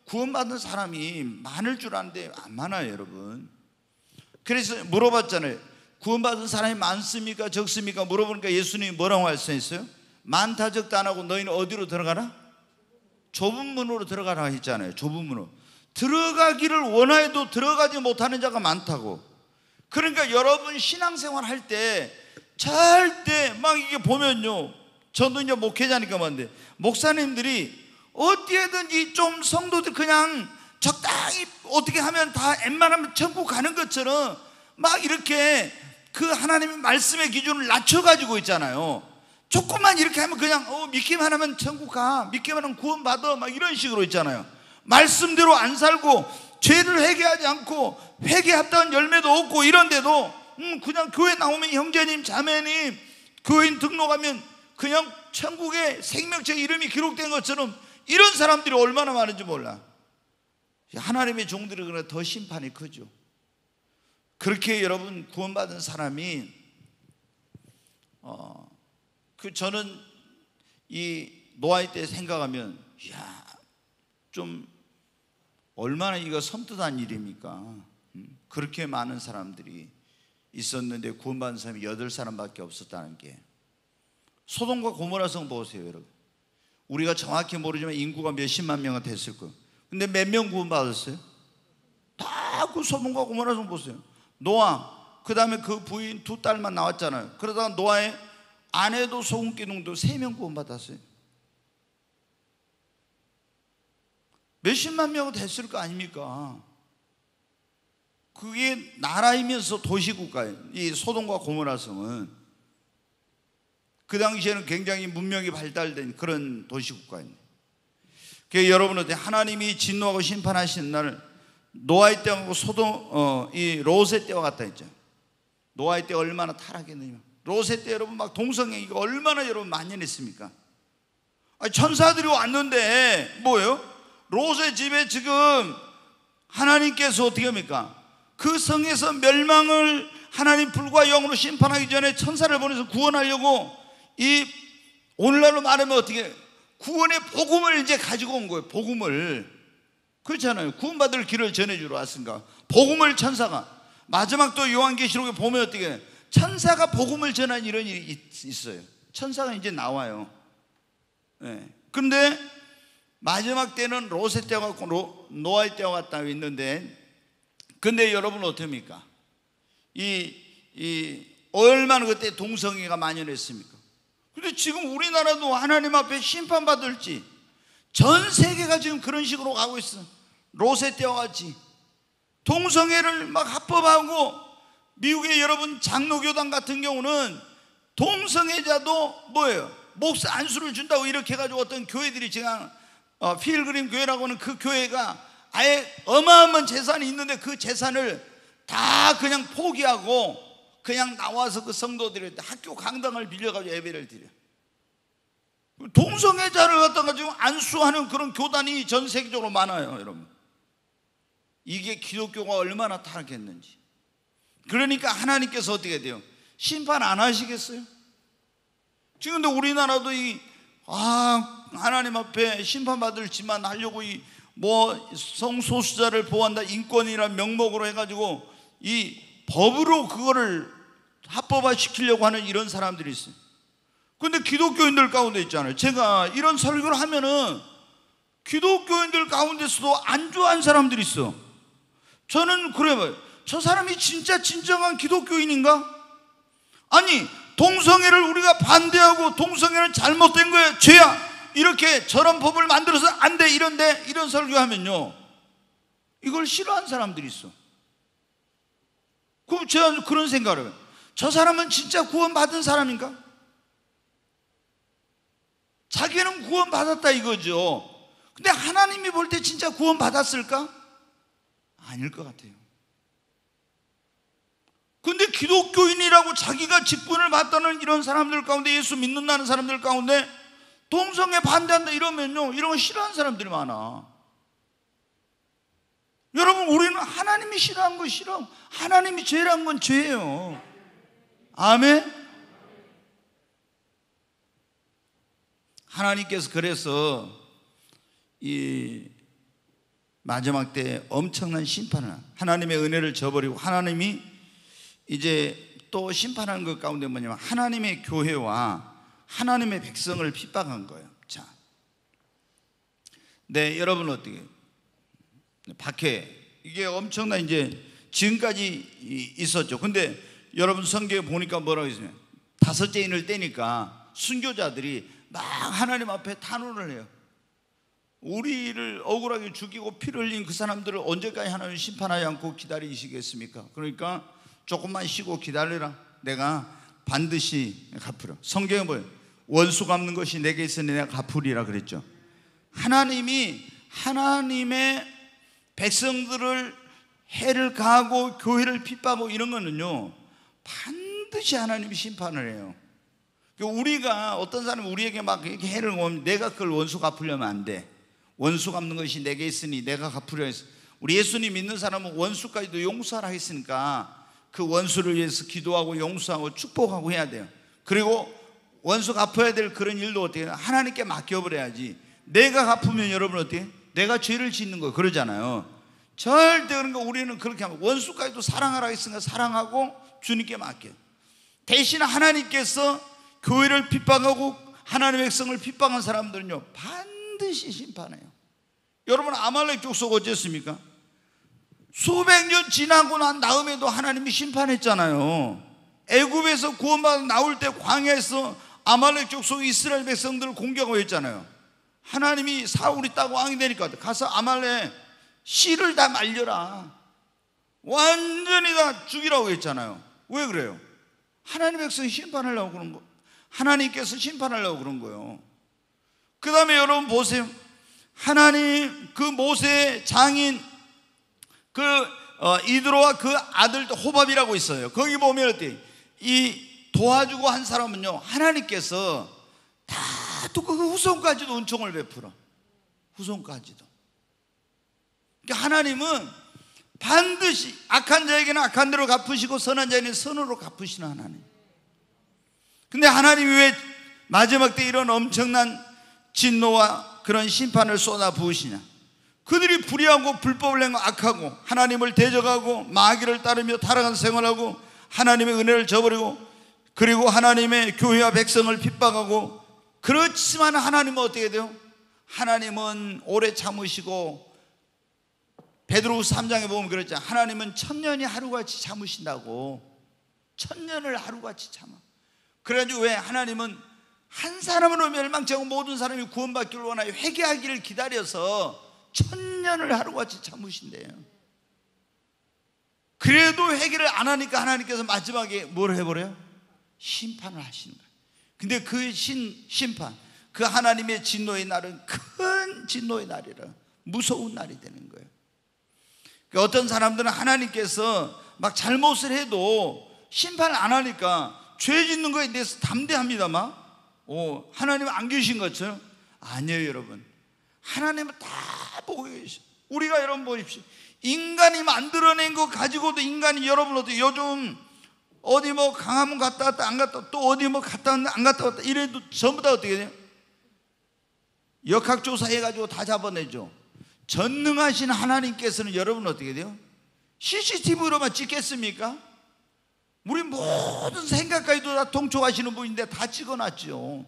구원받은 사람이 많을 줄 아는데 안 많아요, 여러분. 그래서 물어봤잖아요. 구원받은 사람이 많습니까 적습니까 물어보니까 예수님이 뭐라고 말씀했어요? 많다 적다 안 하고 너희는 어디로 들어가라? 좁은 문으로 들어가라 했잖아요. 좁은 문으로 들어가기를 원하여도 들어가지 못하는 자가 많다고. 그러니까 여러분 신앙생활 할 때 절대 막 이게 보면요, 저도 이제 목회자니까 말인데 목사님들이 어디에든지 좀 성도들 그냥 적당히 어떻게 하면 다 웬만하면 천국 가는 것처럼 막 이렇게 그 하나님의 말씀의 기준을 낮춰가지고 있잖아요. 조금만 이렇게 하면 그냥 어, 믿기만 하면 천국 가, 믿기만 하면 구원받아, 막 이런 식으로 있잖아요. 말씀대로 안 살고 죄를 회개하지 않고 회개합다는 열매도 없고 이런데도 음, 그냥 교회 나오면 형제님 자매님 교인 등록하면 그냥 천국에 생명체 이름이 기록된 것처럼 이런 사람들이 얼마나 많은지 몰라. 하나님의 종들이 그러나 더 심판이 크죠. 그렇게 여러분 구원받은 사람이 어, 그 저는 이 노아의 때 생각하면 야, 좀 얼마나 이거 섬뜩한 일입니까? 음, 그렇게 많은 사람들이 있었는데 구원받은 사람이 여덟 사람밖에 없었다는 게. 소돔과 고모라 성 보세요, 여러분. 우리가 정확히 모르지만 인구가 몇십만 명은 됐을 거예요. 근데 몇 명 구원받았어요? 다 그 소돔과 고모라 성 보세요. 노아, 그 다음에 그 부인 두 딸만 나왔잖아요. 그러다가 노아의 아내도 소금 기둥도 세 명 구원받았어요. 몇십만 명은 됐을 거 아닙니까? 그게 나라이면서 도시국가예요. 이 소돔과 고모라 성은 그 당시에는 굉장히 문명이 발달된 그런 도시국가입니다. 그러니까 여러분은 하나님이 진노하고 심판하시는 날 노아의 때하고 소돔 어, 이 롯의 때와 같다 했죠. 노아의 때 얼마나 타락했느냐. 롯의 때 여러분 막 동성애가 얼마나 여러분 만연했습니까? 아니, 천사들이 왔는데 뭐예요? 롯의 집에 지금 하나님께서 어떻게 합니까? 그 성에서 멸망을 하나님 불과 영으로 심판하기 전에 천사를 보내서 구원하려고 이 오늘날로 말하면 어떻게 구원의 복음을 이제 가지고 온 거예요. 복음을. 그렇잖아요. 구원받을 길을 전해주러 왔으니까 복음을 천사가. 마지막 또 요한계시록에 보면 어떻게 천사가 복음을 전한 이런 일이 있어요. 천사가 이제 나와요. 네. 근데 마지막 때는 롯의 때와 같고 노아의 때와 같다 있는데, 근데 여러분 어떻습니까? 이, 이 얼마나 그때 동성애가 만연했습니까? 근데 지금 우리나라도 하나님 앞에 심판받을지 전 세계가 지금 그런 식으로 가고 있어. 롯의 때와 같이 동성애를 막 합법하고, 미국의 여러분 장로교단 같은 경우는 동성애자도 뭐예요? 목사 안수를 준다고 이렇게 해가지고 어떤 교회들이 지금 어, 필그림 교회라고 하는 그 교회가 아예 어마어마한 재산이 있는데 그 재산을 다 그냥 포기하고 그냥 나와서 그 성도들이 학교 강당을 빌려가지고 예배를 드려. 동성애자를 갖다가 지금 안수하는 그런 교단이 전 세계적으로 많아요, 여러분. 이게 기독교가 얼마나 타락했는지. 그러니까 하나님께서 어떻게 돼요? 심판 안 하시겠어요? 지금 근데 우리나라도 이, 아, 하나님 앞에 심판받을 짓만 하려고 이 뭐 성소수자를 보호한다 인권이란 명목으로 해가지고 이 법으로 그거를 합법화 시키려고 하는 이런 사람들이 있어요. 근데 기독교인들 가운데 있잖아요. 제가 이런 설교를 하면은 기독교인들 가운데서도 안 좋아하는 사람들이 있어. 저는 그래요. 저 사람이 진짜 진정한 기독교인인가? 아니, 동성애를 우리가 반대하고 동성애는 잘못된 거야, 죄야, 이렇게 저런 법을 만들어서 안 돼, 이런데 이런 설교하면요 이걸 싫어하는 사람들이 있어. 그럼 제가 그런 생각을 해요. 저 사람은 진짜 구원받은 사람인가? 자기는 구원받았다 이거죠. 근데 하나님이 볼 때 진짜 구원받았을까? 아닐 것 같아요. 근데 기독교인이라고 자기가 직분을 받다는 이런 사람들 가운데, 예수 믿는다는 사람들 가운데 동성애 반대한다 이러면요, 이런 거 싫어하는 사람들이 많아. 여러분, 우리는 하나님이 싫어한 건 싫어. 하나님이 죄란 건 죄예요. 아멘. 하나님께서 그래서 이 마지막 때 엄청난 심판을, 하나님의 은혜를 저버리고 하나님이 이제 또 심판하는 것 가운데 뭐냐면 하나님의 교회와 하나님의 백성을 핍박한 거예요. 자, 네, 여러분 어떻게 박해, 이게 엄청난 이제 지금까지 있었죠. 근데 여러분 성경에 보니까 뭐라고 있어요? 다섯째 인을 떼니까 순교자들이 막 하나님 앞에 탄원을 해요. 우리를 억울하게 죽이고 피를 흘린 그 사람들을 언제까지 하나님 심판하지 않고 기다리시겠습니까? 그러니까 조금만 쉬고 기다려라, 내가 반드시 갚으라. 성경에 뭐예요? 원수 갚는 것이 내게 있으니 내가 갚으리라 그랬죠. 하나님이 하나님의 백성들을 해를 가하고 교회를 핍박하고 이런 거는요 반드시 하나님이 심판을 해요. 우리가, 어떤 사람이 우리에게 막 이렇게 해를 오면 내가 그걸 원수 갚으려면 안 돼. 원수 갚는 것이 내게 있으니 내가 갚으려 했어. 우리 예수님 믿는 사람은 원수까지도 용서하라 했으니까 그 원수를 위해서 기도하고 용서하고 축복하고 해야 돼요. 그리고 원수 갚아야 될 그런 일도 어떻게 해요? 하나님께 맡겨버려야지. 내가 갚으면 여러분 어떻게 해요? 내가 죄를 짓는 거 그러잖아요. 절대 그런 거 우리는 그렇게 하면, 원수까지도 사랑하라 했으니까 사랑하고 주님께 맡겨요. 대신 하나님께서 교회를 핍박하고 하나님의 백성을 핍박한 사람들은요 반드시 심판해요. 여러분 아말렉 족속 어쨌습니까? 수백 년 지나고 난 다음에도 하나님이 심판했잖아요. 애굽에서 구원받아 나올 때 광야에서 아말렉 족속 이스라엘 백성들을 공격하고 했잖아요. 하나님이 사울이 따고 왕이 되니까 가서 아말렉 씨를 다 말려라, 완전히 다 죽이라고 했잖아요. 왜 그래요? 하나님의 백성이 심판하려고 그런 거, 하나님께서 심판하려고 그런 거예요. 그 다음에 여러분 보세요. 하나님 그 모세의 장인 그 어, 이드로와 그 아들 호밥이라고 있어요. 거기 보면 어때? 이 도와주고 한 사람은요 하나님께서 다 또 그 후손까지도 은총을 베풀어. 후손까지도. 그러니까 하나님은 반드시 악한 자에게는 악한 대로 갚으시고 선한 자에게는 선으로 갚으시는 하나님. 근데 하나님이 왜 마지막 때 이런 엄청난 진노와 그런 심판을 쏟아 부으시냐? 그들이 불의하고 불법을 행하고 악하고 하나님을 대적하고 마귀를 따르며 타락한 생활하고 하나님의 은혜를 저버리고 그리고 하나님의 교회와 백성을 핍박하고, 그렇지만 하나님은 어떻게 돼요? 하나님은 오래 참으시고, 베드로후서 삼 장에 보면 그랬잖아요. 하나님은 천년이 하루같이 참으신다고. 천년을 하루같이 참아. 그래가지고 왜 하나님은 한 사람으로 멸망치 않고 모든 사람이 구원받기를 원하여 회개하기를 기다려서 천년을 하루같이 참으신대요. 그래도 회개를 안 하니까 하나님께서 마지막에 뭘 해버려요? 심판을 하시는 거예요. 근데 그 신, 심판, 그 하나님의 진노의 날은 큰 진노의 날이라 무서운 날이 되는 거예요. 그러니까 어떤 사람들은 하나님께서 막 잘못을 해도 심판을 안 하니까 죄 짓는 거에 대해서 담대합니다. 막 오, 하나님은 안 계신 것처럼. 아니에요 여러분. 하나님은 다 보고 계셔. 우리가 여러분 보십시오. 인간이 만들어낸 거 가지고도 인간이 여러분 어떻게 요즘 어디 뭐 강화문 갔다 왔다 안 갔다 왔다 또 어디 뭐 갔다 왔다 안 갔다 왔다 이래도 전부 다 어떻게 돼요? 역학조사 해가지고 다 잡아내죠. 전능하신 하나님께서는 여러분 어떻게 돼요? 씨씨티비로만 찍겠습니까? 우리 모든 생각까지도 다 통촉하시는 분인데 다 찍어놨죠.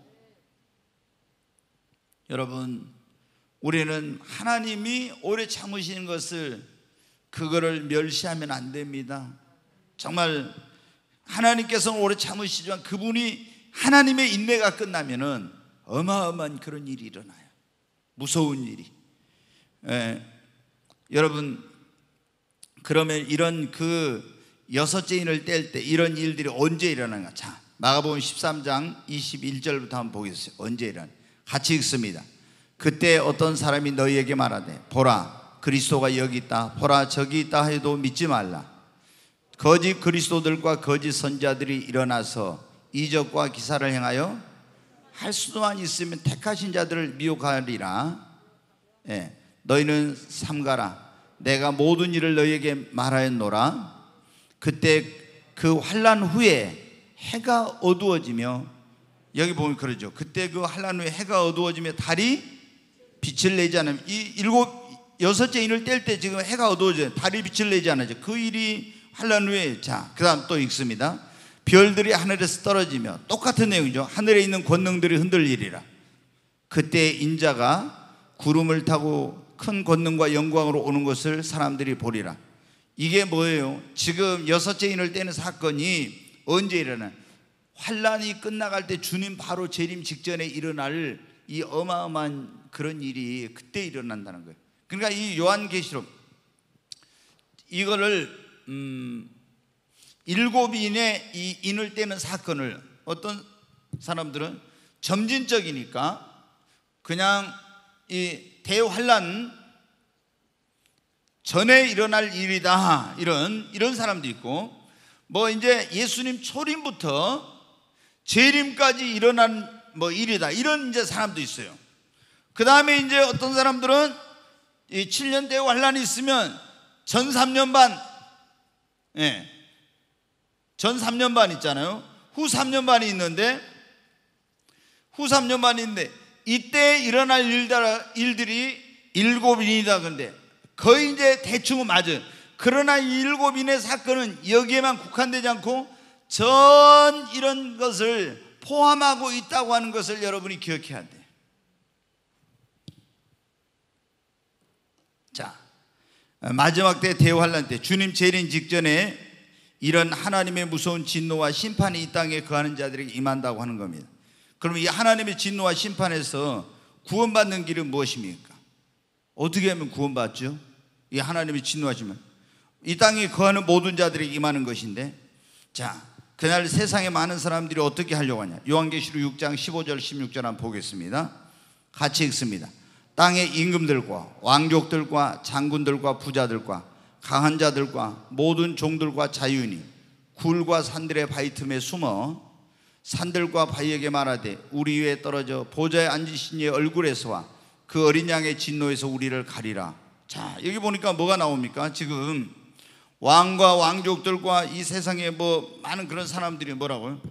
여러분 우리는 하나님이 오래 참으시는 것을 그거를 멸시하면 안 됩니다. 정말 하나님께서는 오래 참으시지만 그분이 하나님의 인내가 끝나면은 어마어마한 그런 일이 일어나요. 무서운 일이. 예, 여러분 그러면 이런 그 여섯째 인을 뗄 때 이런 일들이 언제 일어나는가? 자, 마가복음 십삼 장 이십일 절부터 한번 보겠어요. 언제 일어나? 같이 읽습니다. 그때 어떤 사람이 너희에게 말하되 보라 그리스도가 여기 있다, 보라 저기 있다 해도 믿지 말라. 거짓 그리스도들과 거짓 선자들이 일어나서 이적과 기사를 행하여 할 수만 있으면 택하신 자들을 미혹하리라. 예, 너희는 삼가라. 내가 모든 일을 너희에게 말하였노라. 그때 그 환난 후에 해가 어두워지며, 여기 보면 그러죠. 그때 그 환난 후에 해가 어두워지며 달이 빛을 내지 않으면 이 일곱 여섯째 인을 뗄 때 지금 해가 어두워져요. 달이 빛을 내지 않아요. 그 일이 환란 후에, 자, 그 다음 또 읽습니다. 별들이 하늘에서 떨어지며, 똑같은 내용이죠. 하늘에 있는 권능들이 흔들리리라. 그때 인자가 구름을 타고 큰 권능과 영광으로 오는 것을 사람들이 보리라. 이게 뭐예요? 지금 여섯째 인을 떼는 사건이 언제 일어나? 환란이 끝나갈 때 주님 바로 재림 직전에 일어날 이 어마어마한 그런 일이 그때 일어난다는 거예요. 그러니까 이 요한계시록 이거를 음, 일곱 인의 이 인을 떼는 사건을 어떤 사람들은 점진적이니까 그냥 이 대환란 전에 일어날 일이다, 이런 이런 사람도 있고, 뭐 이제 예수님 초림부터 재림까지 일어난 뭐 일이다, 이런 이제 사람도 있어요. 그 다음에 이제 어떤 사람들은 이 칠 년 대환란이 있으면 전 삼 년 반, 예, 전 삼 년 반 있잖아요. 후 삼 년 반이 있는데, 후 삼 년 반이 있는데 이때 일어날 일들이 일곱 인이다. 근데 거의 이제 대충은 맞아요. 그러나 이 일곱 인의 사건은 여기에만 국한되지 않고 전 이런 것을 포함하고 있다고 하는 것을 여러분이 기억해야 돼요. 자, 마지막 때 대환란 때 주님 재림 직전에 이런 하나님의 무서운 진노와 심판이 이 땅에 거하는 자들에게 임한다고 하는 겁니다. 그러면 이 하나님의 진노와 심판에서 구원받는 길은 무엇입니까? 어떻게 하면 구원받죠? 이 하나님의 진노하시면 이 땅에 거하는 모든 자들에게 임하는 것인데, 자, 그날 세상에 많은 사람들이 어떻게 하려고 하냐? 요한계시록 육 장 십오 절 십육 절 한번 보겠습니다. 같이 읽습니다. 땅의 임금들과 왕족들과 장군들과 부자들과 강한 자들과 모든 종들과 자유인이 굴과 산들의 바위 틈에 숨어 산들과 바위에게 말하되 우리 위에 떨어져 보좌에 앉으신 이의 얼굴에서와 그 어린 양의 진노에서 우리를 가리라. 자, 여기 보니까 뭐가 나옵니까? 지금 왕과 왕족들과 이 세상에 뭐 많은 그런 사람들이 뭐라고요?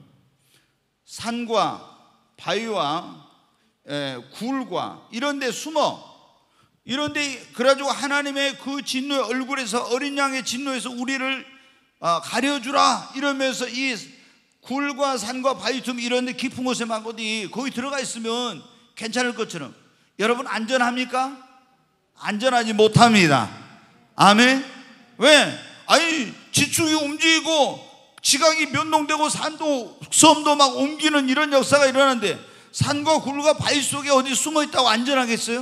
산과 바위와 에, 굴과 이런 데 숨어, 이런 데 그래가지고 하나님의 그 진노의 얼굴에서, 어린 양의 진노에서 우리를 아, 가려주라 이러면서 이 굴과 산과 바위 틈 이런 데 깊은 곳에만 어디 거기 들어가 있으면 괜찮을 것처럼, 여러분 안전합니까? 안전하지 못합니다. 아멘. 왜? 아니 지축이 움직이고 지각이 변동되고 산도 섬도 막 옮기는 이런 역사가 일어나는데 산과 굴과 바위 속에 어디 숨어 있다고 안전하겠어요?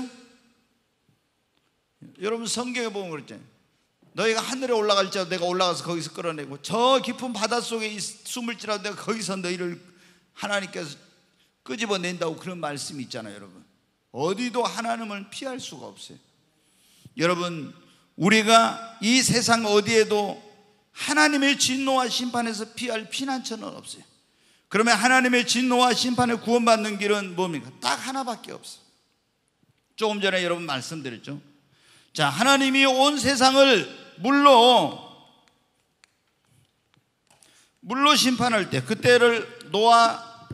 여러분 성경에 보면 그랬잖아요. 너희가 하늘에 올라갈지라도 내가 올라가서 거기서 끌어내고 저 깊은 바닷속에 숨을지라도 내가 거기서 너희를 하나님께서 끄집어낸다고 그런 말씀이 있잖아요. 여러분 어디도 하나님을 피할 수가 없어요. 여러분 우리가 이 세상 어디에도 하나님의 진노와 심판에서 피할 피난처는 없어요. 그러면 하나님의 진노와 심판에 구원받는 길은 뭡니까? 딱 하나밖에 없어요. 조금 전에 여러분 말씀드렸죠. 자, 하나님이 온 세상을 물로 물로 심판할 때 그때를 노아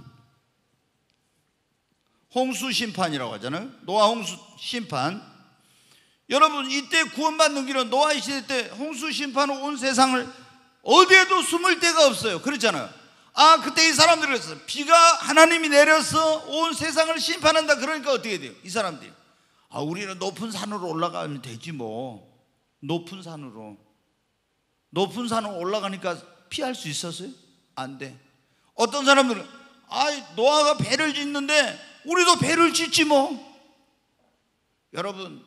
홍수 심판이라고 하잖아요. 노아 홍수 심판. 여러분 이때 구원받는 길은 노아 시대 때 홍수 심판 후 온 세상을 어디에도 숨을 데가 없어요. 그렇잖아요. 아 그때 이 사람들이 그랬어요. 비가 하나님이 내려서 온 세상을 심판한다. 그러니까 어떻게 돼요? 이 사람들이 아 우리는 높은 산으로 올라가면 되지 뭐. 높은 산으로 높은 산으로 올라가니까 피할 수 있었어요? 안 돼. 어떤 사람들은 아 노아가 배를 짓는데 우리도 배를 짓지 뭐. 여러분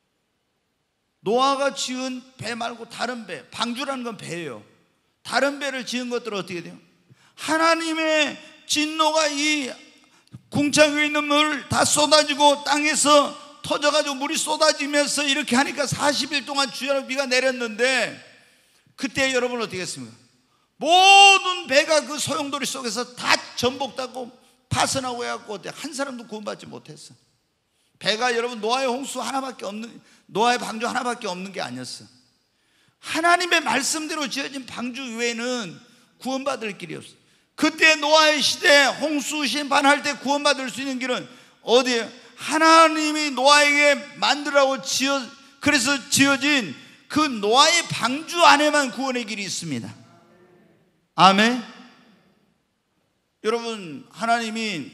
노아가 지은 배 말고 다른 배, 방주라는 건 배예요. 다른 배를 지은 것들은 어떻게 돼요? 하나님의 진노가 이 궁창 위에 있는 물을 다 쏟아지고 땅에서 터져가지고 물이 쏟아지면서 이렇게 하니까 사십 일 동안 주야로 비가 내렸는데 그때 여러분 어떻게 했습니까? 모든 배가 그 소용돌이 속에서 다 전복되고 파손하고 해갖고 한 사람도 구원받지 못했어. 배가 여러분 노아의 홍수 하나밖에 없는, 노아의 방주 하나밖에 없는 게 아니었어. 하나님의 말씀대로 지어진 방주 외에는 구원받을 길이 없어. 그때 노아의 시대 홍수 심판할 때 구원받을 수 있는 길은 어디에요? 하나님이 노아에게 만들라고 지어 그래서 지어진 그 노아의 방주 안에만 구원의 길이 있습니다. 아멘. 여러분, 하나님이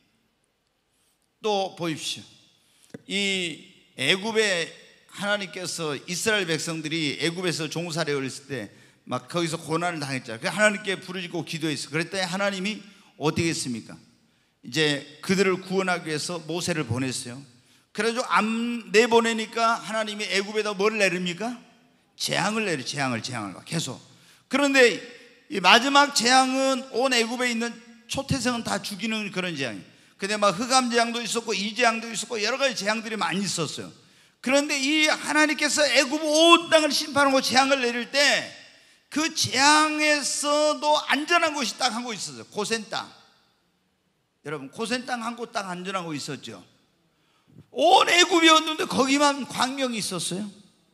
또 보십시오. 이 애굽에 하나님께서 이스라엘 백성들이 애굽에서 종살이 어렸을 때 막 거기서 고난을 당했잖아요. 그래서 하나님께 부르짖고 기도했어요. 그랬더니 하나님이 어떻게 했습니까? 이제 그들을 구원하기 위해서 모세를 보냈어요. 그래가지고 안 내보내니까 하나님이 애굽에다 뭘 내립니까? 재앙을 내려. 재앙을 재앙을 계속. 그런데 이 마지막 재앙은 온 애굽에 있는 초태생은 다 죽이는 그런 재앙이에요. 근데 막 흑암 재앙도 있었고 이 재앙도 있었고 여러 가지 재앙들이 많이 있었어요. 그런데 이 하나님께서 애굽 온 땅을 심판하고 재앙을 내릴 때 그 재앙에서도 안전한 곳이 딱 한 곳 있었어요. 고센 땅. 여러분, 고센 땅 한 곳 딱 안전한 곳 있었죠. 온 애굽이었는데 거기만 광명이 있었어요.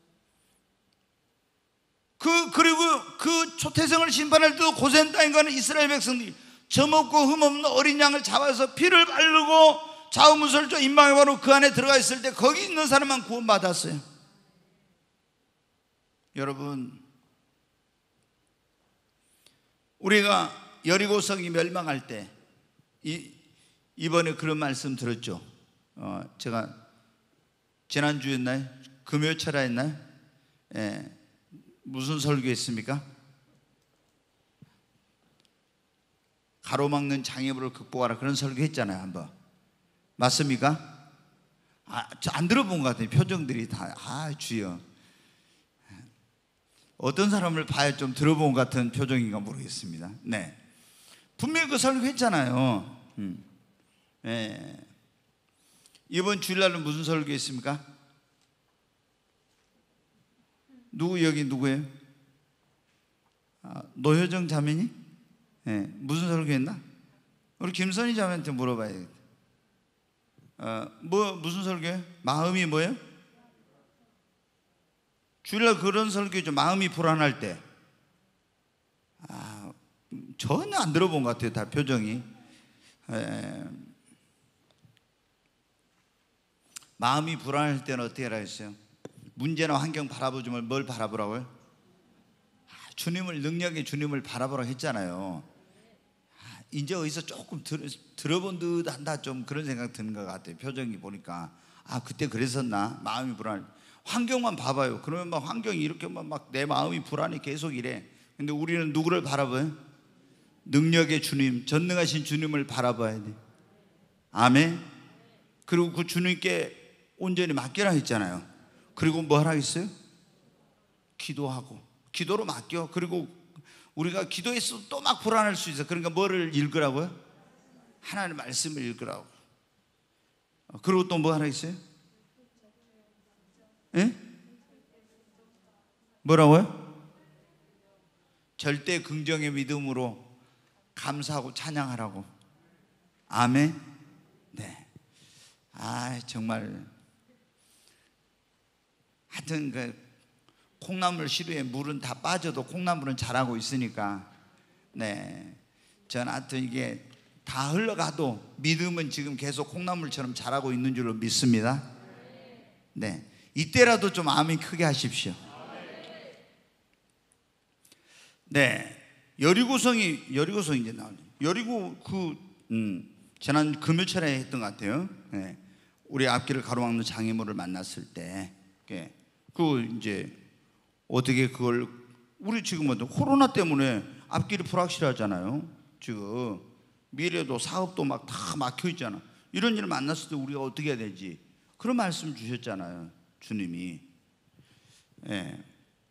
그 그리고 그 초태생을 심판할 때도 고센 땅에 가는 이스라엘 백성들이 점없고 흠없는 어린 양을 잡아서 피를 바르고 좌우무설조 임방에 바로 그 안에 들어가 있을 때 거기 있는 사람만 구원받았어요. 여러분, 우리가 여리고성이 멸망할 때 이, 이번에 그런 말씀 들었죠. 어, 제가 지난주였나요? 금요철화였나요? 예, 무슨 설교했습니까? 가로막는 장애물을 극복하라, 그런 설교했잖아요. 한번. 맞습니까? 아, 안 들어본 것 같아요. 표정들이 다. 아, 주여. 어떤 사람을 봐야 좀 들어본 것 같은 표정인가 모르겠습니다. 네, 분명히 그 설교했잖아요. 음. 네. 이번 주일날은 무슨 설교했습니까? 누구 여기 누구예요? 아, 노효정 자매니? 네. 무슨 설교했나? 우리 김선희 자매한테 물어봐야겠다. 어, 뭐 무슨 설교예요? 마음이 뭐예요? 주일날 그런 설교죠. 마음이 불안할 때. 아, 전혀 안 들어본 것 같아요. 다 표정이. 에, 마음이 불안할 때는 어떻게 하라 했어요? 문제나 환경 바라보지 말고 뭘 바라보라고요? 아, 주님을, 능력의 주님을 바라보라고 했잖아요. 아, 이제 어디서 조금 들, 들어본 듯 한다, 좀 그런 생각 드는 것 같아요. 표정이 보니까. 아, 그때 그랬었나? 마음이 불안. 환경만 봐봐요. 그러면 막 환경이 이렇게 막 내 마음이 불안이 계속 이래. 근데 우리는 누구를 바라봐요? 능력의 주님, 전능하신 주님을 바라봐야 돼. 아멘. 그리고 그 주님께 온전히 맡기라 했잖아요. 그리고 뭐 하라 했어요? 기도하고. 기도로 맡겨. 그리고 우리가 기도해서 또 막 불안할 수 있어. 그러니까 뭐를 읽으라고요? 하나님의 말씀을 읽으라고. 그리고 또 뭐 하라 했어요? 예? 뭐라고요? 절대 긍정의 믿음으로 감사하고 찬양하라고. 아멘. 네. 아, 정말 하여튼 그 콩나물 시루에 물은 다 빠져도 콩나물은 자라고 있으니까, 네, 전 하여튼 이게 다 흘러가도 믿음은 지금 계속 콩나물처럼 자라고 있는 줄로 믿습니다. 네, 이때라도 좀 아멘 크게 하십시오. 네, 여리고성이 여리고성 이제 나오네. 여리고 그 음, 지난 금요철에 했던 것 같아요. 네, 우리 앞길을 가로막는 장애물을 만났을 때, 그 이제 어떻게 그걸 우리 지금 뭐 코로나 때문에 앞길이 불확실하잖아요. 지금 미래도 사업도 막 다 막혀 있잖아. 이런 일을 만났을 때 우리가 어떻게 해야 되지? 그런 말씀 주셨잖아요, 주님이. 예.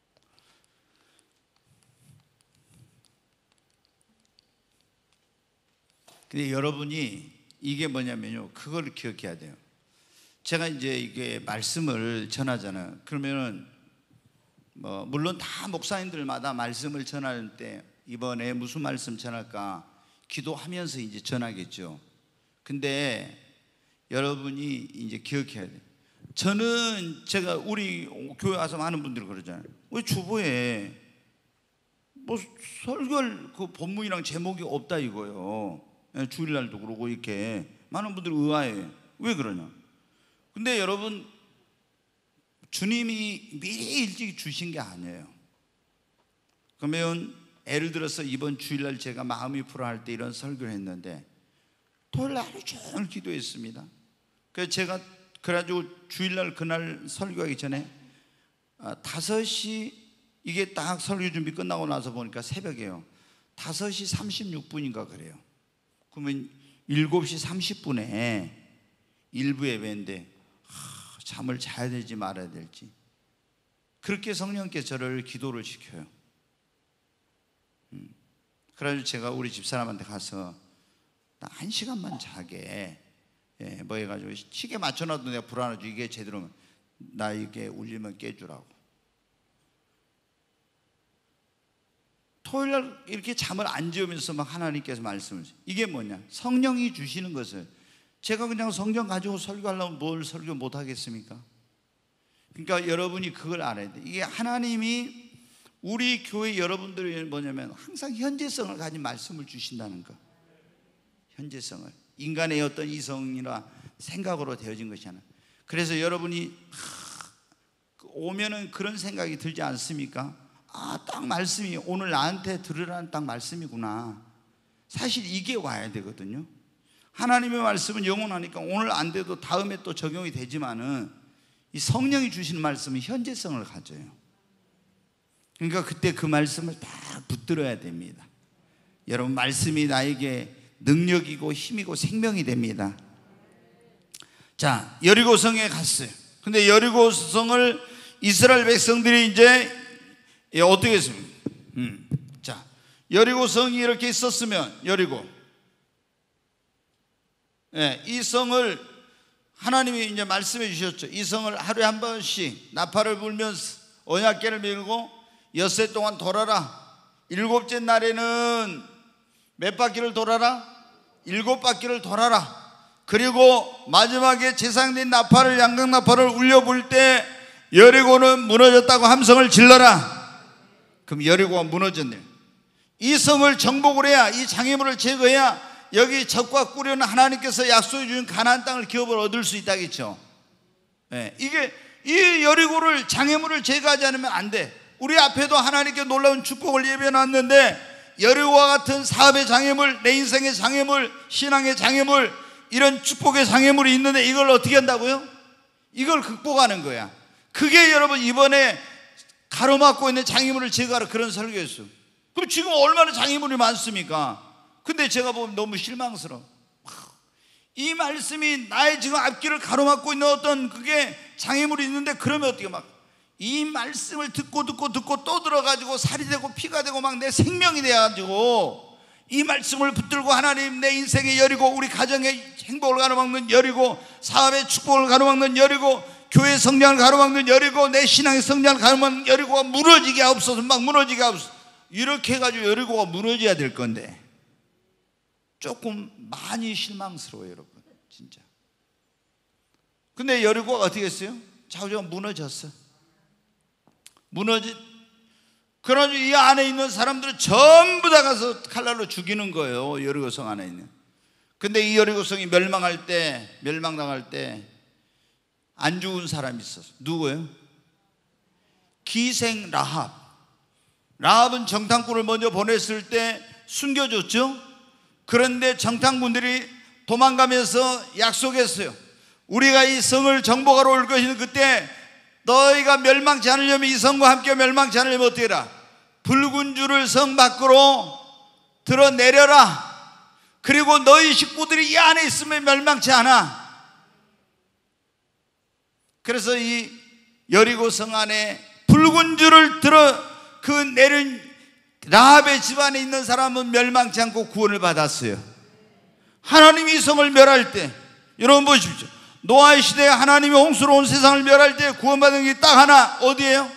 근데 여러분이 이게 뭐냐면요, 그걸 기억해야 돼요. 제가 이제 이게 말씀을 전하잖아요. 그러면은 뭐 물론 다 목사님들마다 말씀을 전할 때 이번에 무슨 말씀 전할까 기도하면서 이제 전하겠죠. 근데 여러분이 이제 기억해야 돼요. 저는 제가 우리 교회 와서 많은 분들이 그러잖아요. 왜 주보에 뭐 설교할 그 본문이랑 제목이 없다 이거요. 주일날도 그러고 이렇게 많은 분들이 의아해요. 왜 그러냐? 근데 여러분, 주님이 미리 일찍 주신 게 아니에요. 그러면 예를 들어서 이번 주일날 제가 마음이 불안할 때 이런 설교를 했는데 토요일 날 하루 종일 기도했습니다. 그래서 제가 그래가지고 주일날 그날 설교하기 전에 다섯 시 이게 딱 설교 준비 끝나고 나서 보니까 새벽이에요. 다섯 시 삼십육 분인가 그래요. 그러면 일곱 시 삼십 분에 일부 예배인데 하, 잠을 자야 될지 말아야 될지 그렇게 성령께서 저를 기도를 시켜요. 음. 그래가지고 제가 우리 집사람한테 가서 딱 한 시간만 자게 예, 뭐 해가지고 시계 맞춰놔도 내가 불안하죠. 이게 제대로 나 이게 울리면 깨주라고. 토요일날 이렇게 잠을 안 재우면서 막 하나님께서 말씀을, 이게 뭐냐, 성령이 주시는 것을 제가 그냥 성경 가지고 설교하려면 뭘 설교 못 하겠습니까? 그러니까 여러분이 그걸 알아야 돼. 이게 하나님이 우리 교회 여러분들이 뭐냐면 항상 현재성을 가진 말씀을 주신다는 거. 현재성을, 인간의 어떤 이성이나 생각으로 되어진 것이 아니라. 그래서 여러분이 하, 오면은 그런 생각이 들지 않습니까? 아, 딱 말씀이 오늘 나한테 들으라는 딱 말씀이구나. 사실 이게 와야 되거든요. 하나님의 말씀은 영원하니까 오늘 안 돼도 다음에 또 적용이 되지만은 이 성령이 주시는 말씀은 현재성을 가져요. 그러니까 그때 그 말씀을 딱 붙들어야 됩니다. 여러분, 말씀이 나에게 능력이고 힘이고 생명이 됩니다. 자, 여리고성에 갔어요. 근데 여리고성을 이스라엘 백성들이 이제 어떻게 했습니까? 음. 자, 여리고성이 이렇게 있었으면 여리고, 예, 이 성을 하나님이 이제 말씀해 주셨죠. 이 성을 하루에 한 번씩 나팔을 불면서 언약궤를 밀고 엿새 동안 돌아라. 일곱째 날에는 몇 바퀴를 돌아라? 일곱 바퀴를 돌아라. 그리고 마지막에 제사장된 나팔을, 양각 나팔을 울려 불 때 여리고는 무너졌다고 함성을 질러라. 그럼 여리고가 무너졌네요. 이 성을 정복을 해야, 이 장애물을 제거해야 여기 적과 꾸려는 하나님께서 약속해 주신 가나안 땅을 기업을 얻을 수 있다겠죠. 네, 이게 이 여리고를, 장애물을 제거하지 않으면 안 돼. 우리 앞에도 하나님께 놀라운 축복을 예배해놨는데 여리고와 같은 사업의 장애물, 내 인생의 장애물, 신앙의 장애물, 이런 축복의 장애물이 있는데 이걸 어떻게 한다고요? 이걸 극복하는 거야. 그게 여러분 이번에 가로막고 있는 장애물을 제거하라, 그런 설교였어요. 그럼 지금 얼마나 장애물이 많습니까? 근데 제가 보면 너무 실망스러워. 이 말씀이 나의 지금 앞길을 가로막고 있는 어떤 그게 장애물이 있는데, 그러면 어떻게 막 이 말씀을 듣고 듣고 듣고 또 들어가지고 살이 되고 피가 되고 막 내 생명이 돼가지고 이 말씀을 붙들고 하나님, 내 인생의 여리고, 우리 가정의 행복을 가로막는 여리고, 사업의 축복을 가로막는 여리고, 교회 성장을 가로막는 여리고, 내 신앙의 성장을 가로막는 여리고가 무너지게 하옵소서. 막 무너지게 하옵소서. 이렇게 해가지고 여리고가 무너져야 될 건데 조금 많이 실망스러워요, 여러분, 진짜. 근데 여리고가 어떻게 했어요? 좌우지가 무너졌어. 무너지. 그래가지고 이 안에 있는 사람들을 전부 다 가서 칼날로 죽이는 거예요, 여리고성 안에 있는. 근데 이 여리고성이 멸망할 때, 멸망당할 때 안 죽은 사람이 있었어. 누구예요? 기생 라합. 라합은 정탐꾼을 먼저 보냈을 때 숨겨줬죠. 그런데 정탐꾼들이 도망가면서 약속했어요. 우리가 이 성을 정복하러 올 것이는 그때 너희가 멸망치 않으려면, 이 성과 함께 멸망치 않으려면 어떻게 해라? 붉은 줄을 성 밖으로 드러내려라. 그리고 너희 식구들이 이 안에 있으면 멸망치 않아. 그래서 이 여리고 성 안에 붉은 줄을 들어 그 내린 라합의 집안에 있는 사람은 멸망치 않고 구원을 받았어요. 하나님이 이 성을 멸할 때, 여러분 보십시오. 노아의 시대에 하나님이 홍수로 온 세상을 멸할 때 구원받은 게 딱 하나, 어디예요?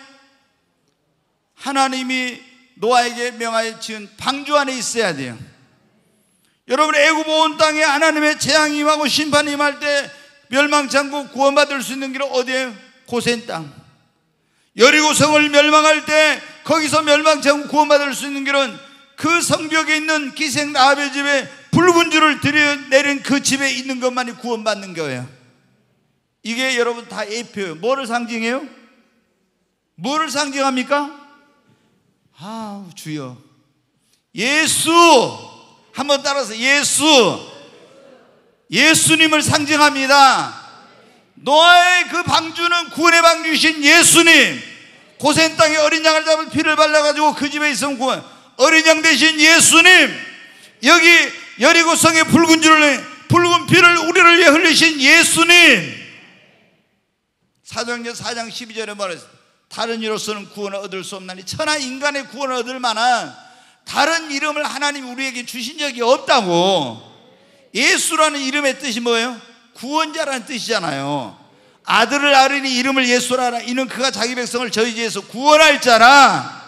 하나님이 노아에게 명하여 지은 방주 안에 있어야 돼요. 여러분, 애굽 온 땅에 하나님의 재앙이 임하고 심판이 임할 때 멸망치 않고 구원받을 수 있는 길은 어디예요? 고센 땅. 여리고성을 멸망할 때 거기서 멸망치 않고 구원받을 수 있는 길은 그 성벽에 있는 기생 라합의 집에 붉은 줄을 들여내린 그 집에 있는 것만이 구원받는 거예요. 이게 여러분 다 예표예요. 뭐를 상징해요? 뭐를 상징합니까? 아, 주여, 예수. 한번 따라서 예수. 예수님을 상징합니다. 노아의 그 방주는 구원의 방주이신 예수님, 고센 땅에 어린 양을 잡아 피를 발라가지고 그 집에 있으면 구원, 어린 양 대신 예수님, 여기 여리고 성에 붉은 줄을, 붉은 피를 우리를 위해 흘리신 예수님. 사도행전 사 장 십이 절에 말했어요. 다른 이로서는 구원을 얻을 수 없나니 천하 인간의 구원을 얻을 만한 다른 이름을 하나님이 우리에게 주신 적이 없다고. 예수라는 이름의 뜻이 뭐예요? 구원자라는 뜻이잖아요. 아들을 아르니 이름을 예수라라. 이는 그가 자기 백성을 저희 죄에서 구원할 자라.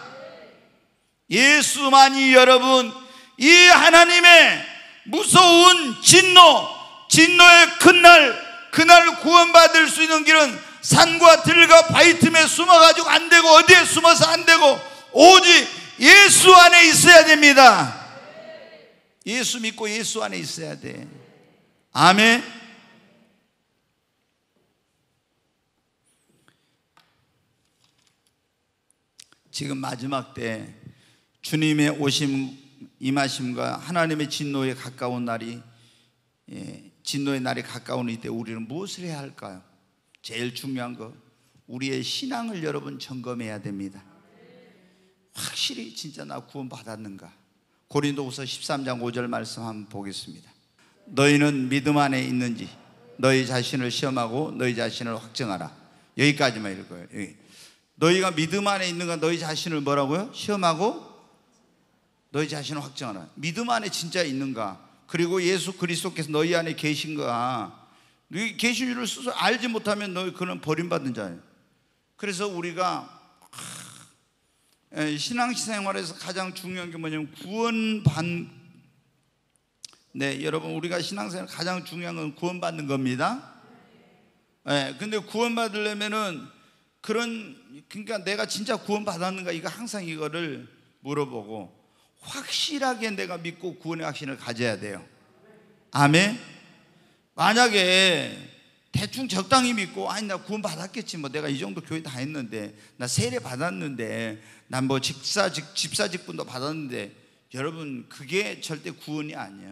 예수만이 여러분 이 하나님의 무서운 진노, 진노의 큰날, 그날 구원받을 수 있는 길은 산과 들과 바위 틈에 숨어가지고 안 되고, 어디에 숨어서 안 되고, 오직 예수 안에 있어야 됩니다. 예수 믿고 예수 안에 있어야 돼. 아멘. 지금 마지막 때 주님의 오심, 임하심과 하나님의 진노에 가까운 날이, 예, 진노의 날이 가까운 이때 우리는 무엇을 해야 할까요? 제일 중요한 거, 우리의 신앙을 여러분 점검해야 됩니다. 확실히 진짜 나 구원 받았는가? 고린도후서 십삼 장 오 절 말씀 한번 보겠습니다. 너희는 믿음 안에 있는지 너희 자신을 시험하고 너희 자신을 확증하라. 여기까지만 읽어요. 여기. 너희가 믿음 안에 있는가? 너희 자신을 뭐라고요? 시험하고 너희 자신을 확증하라. 믿음 안에 진짜 있는가? 그리고 예수 그리스도께서 너희 안에 계신가? 너희 계신 줄을 스스로 알지 못하면 너희 그는 버림받은 자예요. 그래서 우리가 신앙생활에서 가장 중요한 게 뭐냐면 구원받, 네, 여러분 우리가 신앙생활 가장 중요한 건 구원받는 겁니다. 네, 근데 구원받으려면은 그런, 그러니까 내가 진짜 구원받았는가, 이거 항상 이거를 물어보고 확실하게 내가 믿고 구원의 확신을 가져야 돼요. 아멘. 만약에 대충 적당히 믿고, 아니 나 구원 받았겠지, 뭐 내가 이 정도 교회 다 했는데, 나 세례 받았는데, 난 뭐 집사직, 집사직분도 받았는데, 여러분 그게 절대 구원이 아니야.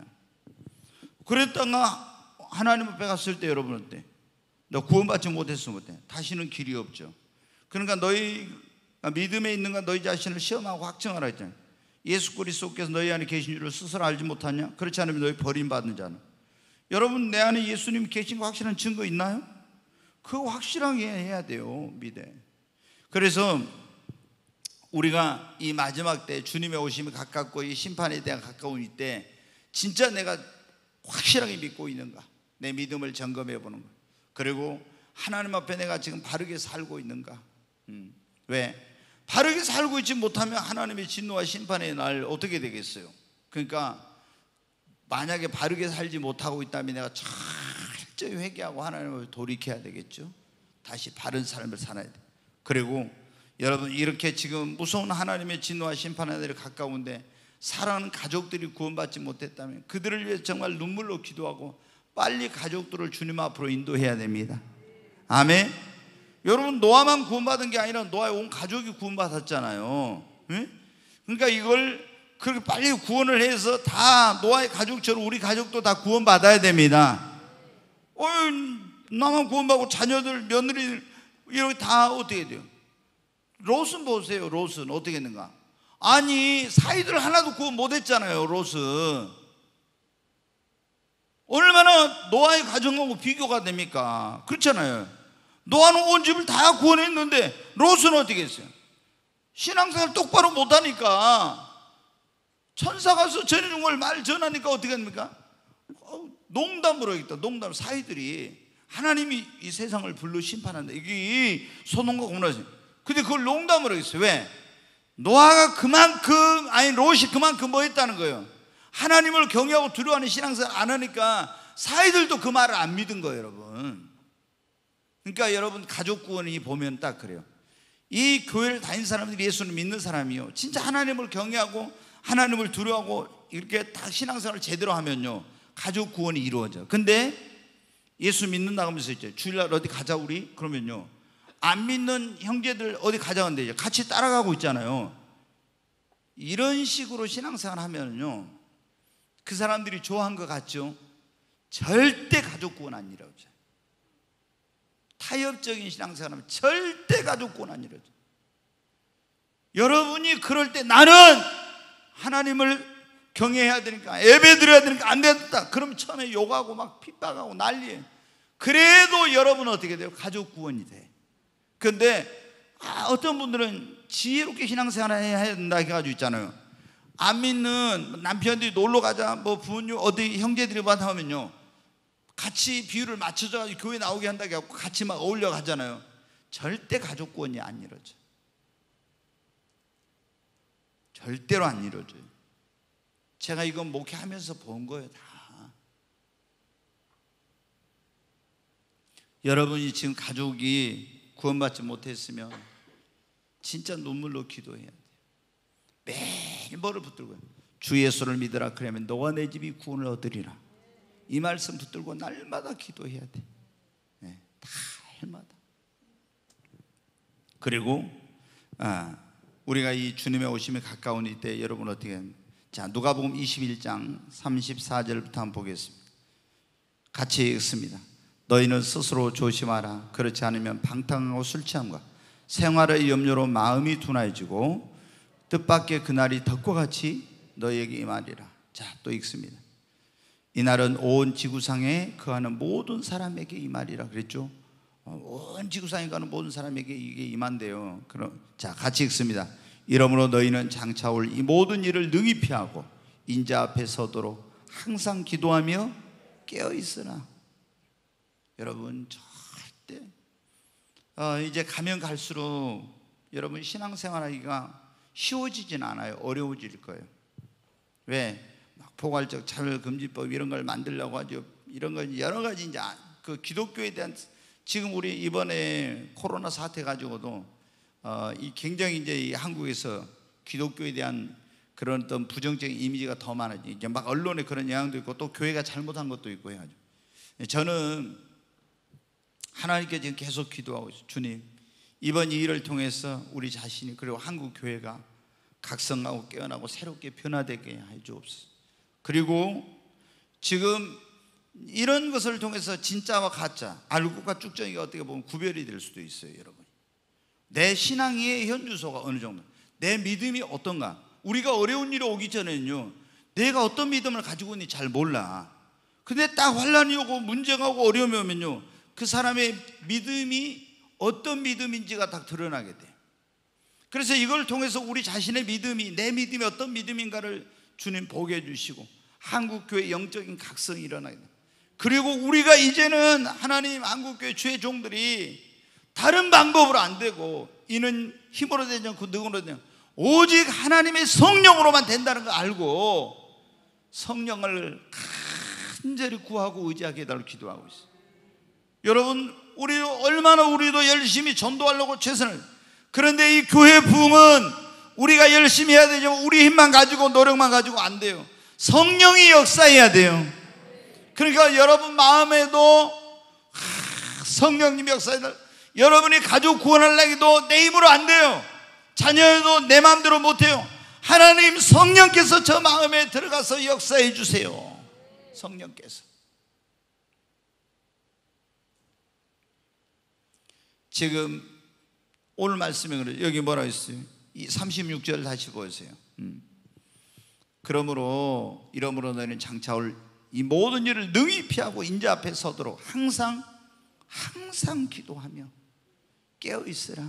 그랬다가 하나님 앞에 갔을 때 여러분 어때? 너 구원받지 못했으면 어때? 다시는 길이 없죠. 그러니까 너희 믿음에 있는가 너희 자신을 시험하고 확증하라 했잖아요. 예수 그리스도께서 너희 안에 계신 줄을 스스로 알지 못하냐? 그렇지 않으면 너희 버림받는 자는. 여러분 내 안에 예수님이 계신 거 확실한 증거 있나요? 그거 확실하게 해야 돼요. 믿에. 그래서 우리가 이 마지막 때 주님의 오심이 가깝고 이 심판에 대한 가까운 이때 진짜 내가 확실하게 믿고 있는가, 내 믿음을 점검해 보는 거. 그리고 하나님 앞에 내가 지금 바르게 살고 있는가. 음. 왜? 바르게 살고 있지 못하면 하나님의 진노와 심판의 날 어떻게 되겠어요? 그러니까 만약에 바르게 살지 못하고 있다면 내가 철저히 회개하고 하나님을 돌이켜야 되겠죠. 다시 바른 삶을 살아야 돼. 그리고 여러분 이렇게 지금 무서운 하나님의 진노와 심판의 날이 가까운데 사랑하는 가족들이 구원받지 못했다면 그들을 위해 정말 눈물로 기도하고 빨리 가족들을 주님 앞으로 인도해야 됩니다. 아멘. 여러분 노아만 구원받은 게 아니라 노아의 온 가족이 구원받았잖아요. 네? 그러니까 이걸 그렇게 빨리 구원을 해서 다 노아의 가족처럼 우리 가족도 다 구원받아야 됩니다. 어, 나만 구원받고 자녀들, 며느리들 이렇게 다 어떻게 돼요? 롯은 보세요. 롯은 어떻게 했는가? 아니 사이들 하나도 구원 못했잖아요. 롯은 얼마나 노아의 가정하고 비교가 됩니까? 그렇잖아요. 노아는 온 집을 다 구원했는데 롯은 어떻게 했어요? 신앙생활 똑바로 못하니까 천사 가서 전해준 걸 말 전하니까 어떻게 합니까? 어, 농담으로 하겠다. 농담. 사이들이 하나님이 이 세상을 불러 심판한다. 이게 소돔과 고모라지. 근데 그걸 농담으로 하겠어요. 왜? 노아가 그만큼, 아니 롯이 그만큼 뭐 했다는 거예요? 하나님을 경외하고 두려워하는 신앙생활 안 하니까 사이들도 그 말을 안 믿은 거예요, 여러분. 그러니까 여러분 가족 구원이 보면 딱 그래요. 이 교회를 다니는 사람들이 예수를 믿는 사람이요, 진짜 하나님을 경외하고 하나님을 두려워하고 이렇게 다 신앙생활을 제대로 하면요 가족 구원이 이루어져요. 근데 예수 믿는다고 하면서 있죠. 주일날 어디 가자 우리? 그러면요 안 믿는 형제들 어디 가자는데 같이 따라가고 있잖아요. 이런 식으로 신앙생활 하면요, 그 사람들이 좋아한 것 같죠? 절대 가족 구원 안 이루어져요. 타협적인 신앙생활 하면 절대 가족 구원 안 이루어져요. 여러분이 그럴 때 나는 하나님을 경외해야 되니까, 예배 드려야 되니까 안 된다, 그럼 처음에 욕하고 막 핍박하고 난리예요. 그래도 여러분은 어떻게 돼요? 가족 구원이 돼. 그런데 아, 어떤 분들은 지혜롭게 신앙생활 해야 된다 해가지고 있잖아요. 안 믿는 남편들이 놀러 가자, 뭐 부모님 어디 형제들이 만나 하면요, 같이 비율을 맞춰서 교회 나오게 한다고 해갖고 같이 막 어울려 가잖아요. 절대 가족 구원이 안 이루어져. 절대로 안 이루어져요. 제가 이건 목회하면서 본 거예요, 다. 여러분이 지금 가족이 구원받지 못했으면 진짜 눈물로 기도해야 돼요. 매일 뭐를 붙들고요? 주 예수를 믿으라, 그러면 너와 내 집이 구원을 얻으리라. 이 말씀 붙들고 날마다 기도해야 돼. 네, 다 날마다. 그리고 아, 우리가 이 주님의 오심이 가까운 이때 여러분 어떻게 해요? 자, 누가복음 이십일 장 삼십사 절부터 한번 보겠습니다. 같이 읽습니다. 너희는 스스로 조심하라. 그렇지 않으면 방탕하고 술 취함과 생활의 염려로 마음이 둔해지고 뜻밖의 그날이 덕과 같이 너희에게 임하리라. 자, 또 읽습니다. 이날은 온 지구상에 거하는 모든 사람에게 임하리라 그랬죠. 온 지구상에 거하는 모든 사람에게 이게 임한대요. 그럼 자, 같이 읽습니다. 이러므로 너희는 장차 올 이 모든 일을 능히 피하고 인자 앞에 서도록 항상 기도하며 깨어 있으라. 여러분 절대 어, 이제 가면 갈수록 여러분 신앙생활하기가 쉬워지진 않아요. 어려워질 거예요. 왜? 막 포괄적 차별금지법 이런 걸 만들려고 하죠. 이런 걸 여러 가지 이제 그 기독교에 대한, 지금 우리 이번에 코로나 사태 가지고도 어, 이 굉장히 이제 이 한국에서 기독교에 대한 그런 어떤 부정적인 이미지가 더 많아지. 이제 막 언론에 그런 영향도 있고 또 교회가 잘못한 것도 있고 해가지고 저는 하나님께 지금 계속 기도하고 있어요. 주님, 이번 이 일을 통해서 우리 자신이 그리고 한국 교회가 각성하고 깨어나고 새롭게 변화되게 해 주옵소서. 그리고 지금 이런 것을 통해서 진짜와 가짜, 알곡과 쭉정이가 어떻게 보면 구별이 될 수도 있어요. 여러분, 내 신앙의 현주소가 어느 정도, 내 믿음이 어떤가. 우리가 어려운 일이 오기 전에는요, 내가 어떤 믿음을 가지고 있는지 잘 몰라. 근데 딱 환란이 오고 문제가 오고 어려움이 오면요, 그 사람의 믿음이 어떤 믿음인지가 딱 드러나게 돼요. 그래서 이걸 통해서 우리 자신의 믿음이, 내 믿음이 어떤 믿음인가를 주님 보게 해주시고 한국교회 영적인 각성이 일어나게 돼요. 그리고 우리가 이제는 하나님 한국교회 주의 종들이 다른 방법으로 안 되고 이는 힘으로 되지 않고 능으로 되지 않고 오직 하나님의 성령으로만 된다는 걸 알고 성령을 간절히 구하고 의지하게 해달라고 기도하고 있어요. 여러분, 우리 얼마나 우리도 열심히 전도하려고 최선을, 그런데 이 교회 부흥은 우리가 열심히 해야 되지만 우리 힘만 가지고 노력만 가지고 안 돼요. 성령이 역사해야 돼요. 그러니까 여러분 마음에도 성령님이 역사해야 돼요. 여러분이 가족 구원하려기도 내 힘으로 안 돼요. 자녀도 내 마음대로 못해요. 하나님 성령께서 저 마음에 들어가서 역사해 주세요. 성령께서. 지금 오늘 말씀에 그래요. 여기 뭐라 했어요? 이 삼십육 절 다시 보세요. 음. 그러므로 이러므로 너희는 장차 올 이 모든 일을 능히 피하고 인자 앞에 서도록 항상 항상 기도하며 깨어 있으라.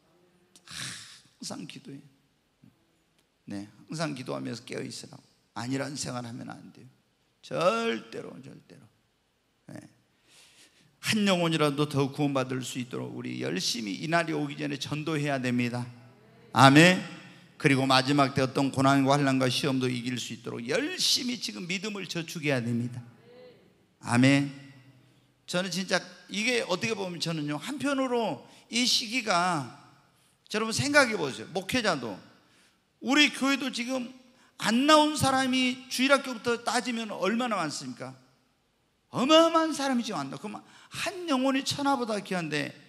항상 기도해. 네, 항상 기도하면서 깨어 있으라. 아니란 생활하면 안 돼요. 절대로 절대로. 네. 한 영혼이라도 더 구원받을 수 있도록 우리 열심히 이날이 오기 전에 전도해야 됩니다. 아멘. 그리고 마지막 때 어떤 고난과 환난과 시험도 이길 수 있도록 열심히 지금 믿음을 저축해야 됩니다. 아멘. 저는 진짜 이게 어떻게 보면 저는요, 한편으로 이 시기가, 여러분 생각해 보세요. 목회자도, 우리 교회도 지금 안 나온 사람이 주일학교부터 따지면 얼마나 많습니까? 어마어마한 사람이 지금 안 나와. 그럼 한 영혼이 천하보다 귀한데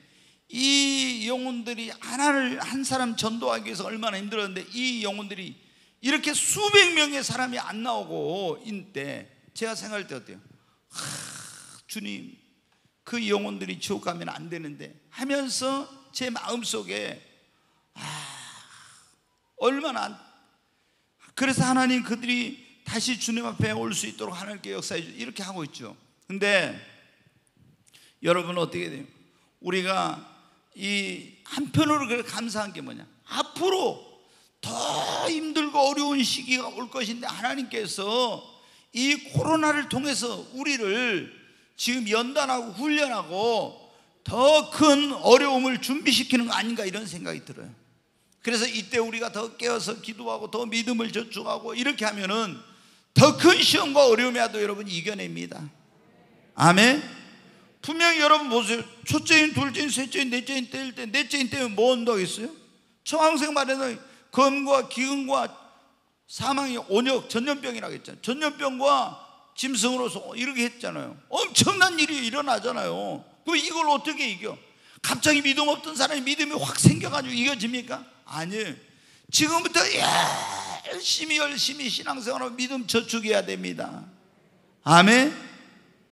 이 영혼들이 하나를 한 사람 전도하기 위해서 얼마나 힘들었는데 이 영혼들이 이렇게 수백 명의 사람이 안 나오고 있는데 제가 생각할 때 어때요? 하, 주님, 그 영혼들이 지옥 가면 안 되는데 하면서 제 마음속에 아, 얼마나. 그래서 하나님 그들이 다시 주님 앞에 올 수 있도록 하나님께 역사해 주죠. 이렇게 하고 있죠. 근데 여러분 어떻게 돼요? 우리가 이 한편으로 그래 감사한 게 뭐냐? 앞으로 더 힘들고 어려운 시기가 올 것인데 하나님께서 이 코로나를 통해서 우리를 지금 연단하고 훈련하고 더 큰 어려움을 준비시키는 거 아닌가 이런 생각이 들어요. 그래서 이때 우리가 더 깨어서 기도하고 더 믿음을 저축하고 이렇게 하면은 더 큰 시험과 어려움이라도 여러분 이겨냅니다. 아멘. 분명히 여러분 보세요. 첫째인, 둘째인, 셋째인, 넷째인 때일 때 넷째인 때면 뭐 한다고 했어요? 청황생 말에는 검과 기근과 사망이 온역 전염병이라고 했잖아요. 전염병과 짐승으로서 이렇게 했잖아요. 엄청난 일이 일어나잖아요. 그럼 이걸 어떻게 이겨? 갑자기 믿음 없던 사람이 믿음이 확 생겨가지고 이겨집니까? 아니에요. 지금부터 열심히 열심히 신앙생활하고 믿음 저축해야 됩니다. 아멘.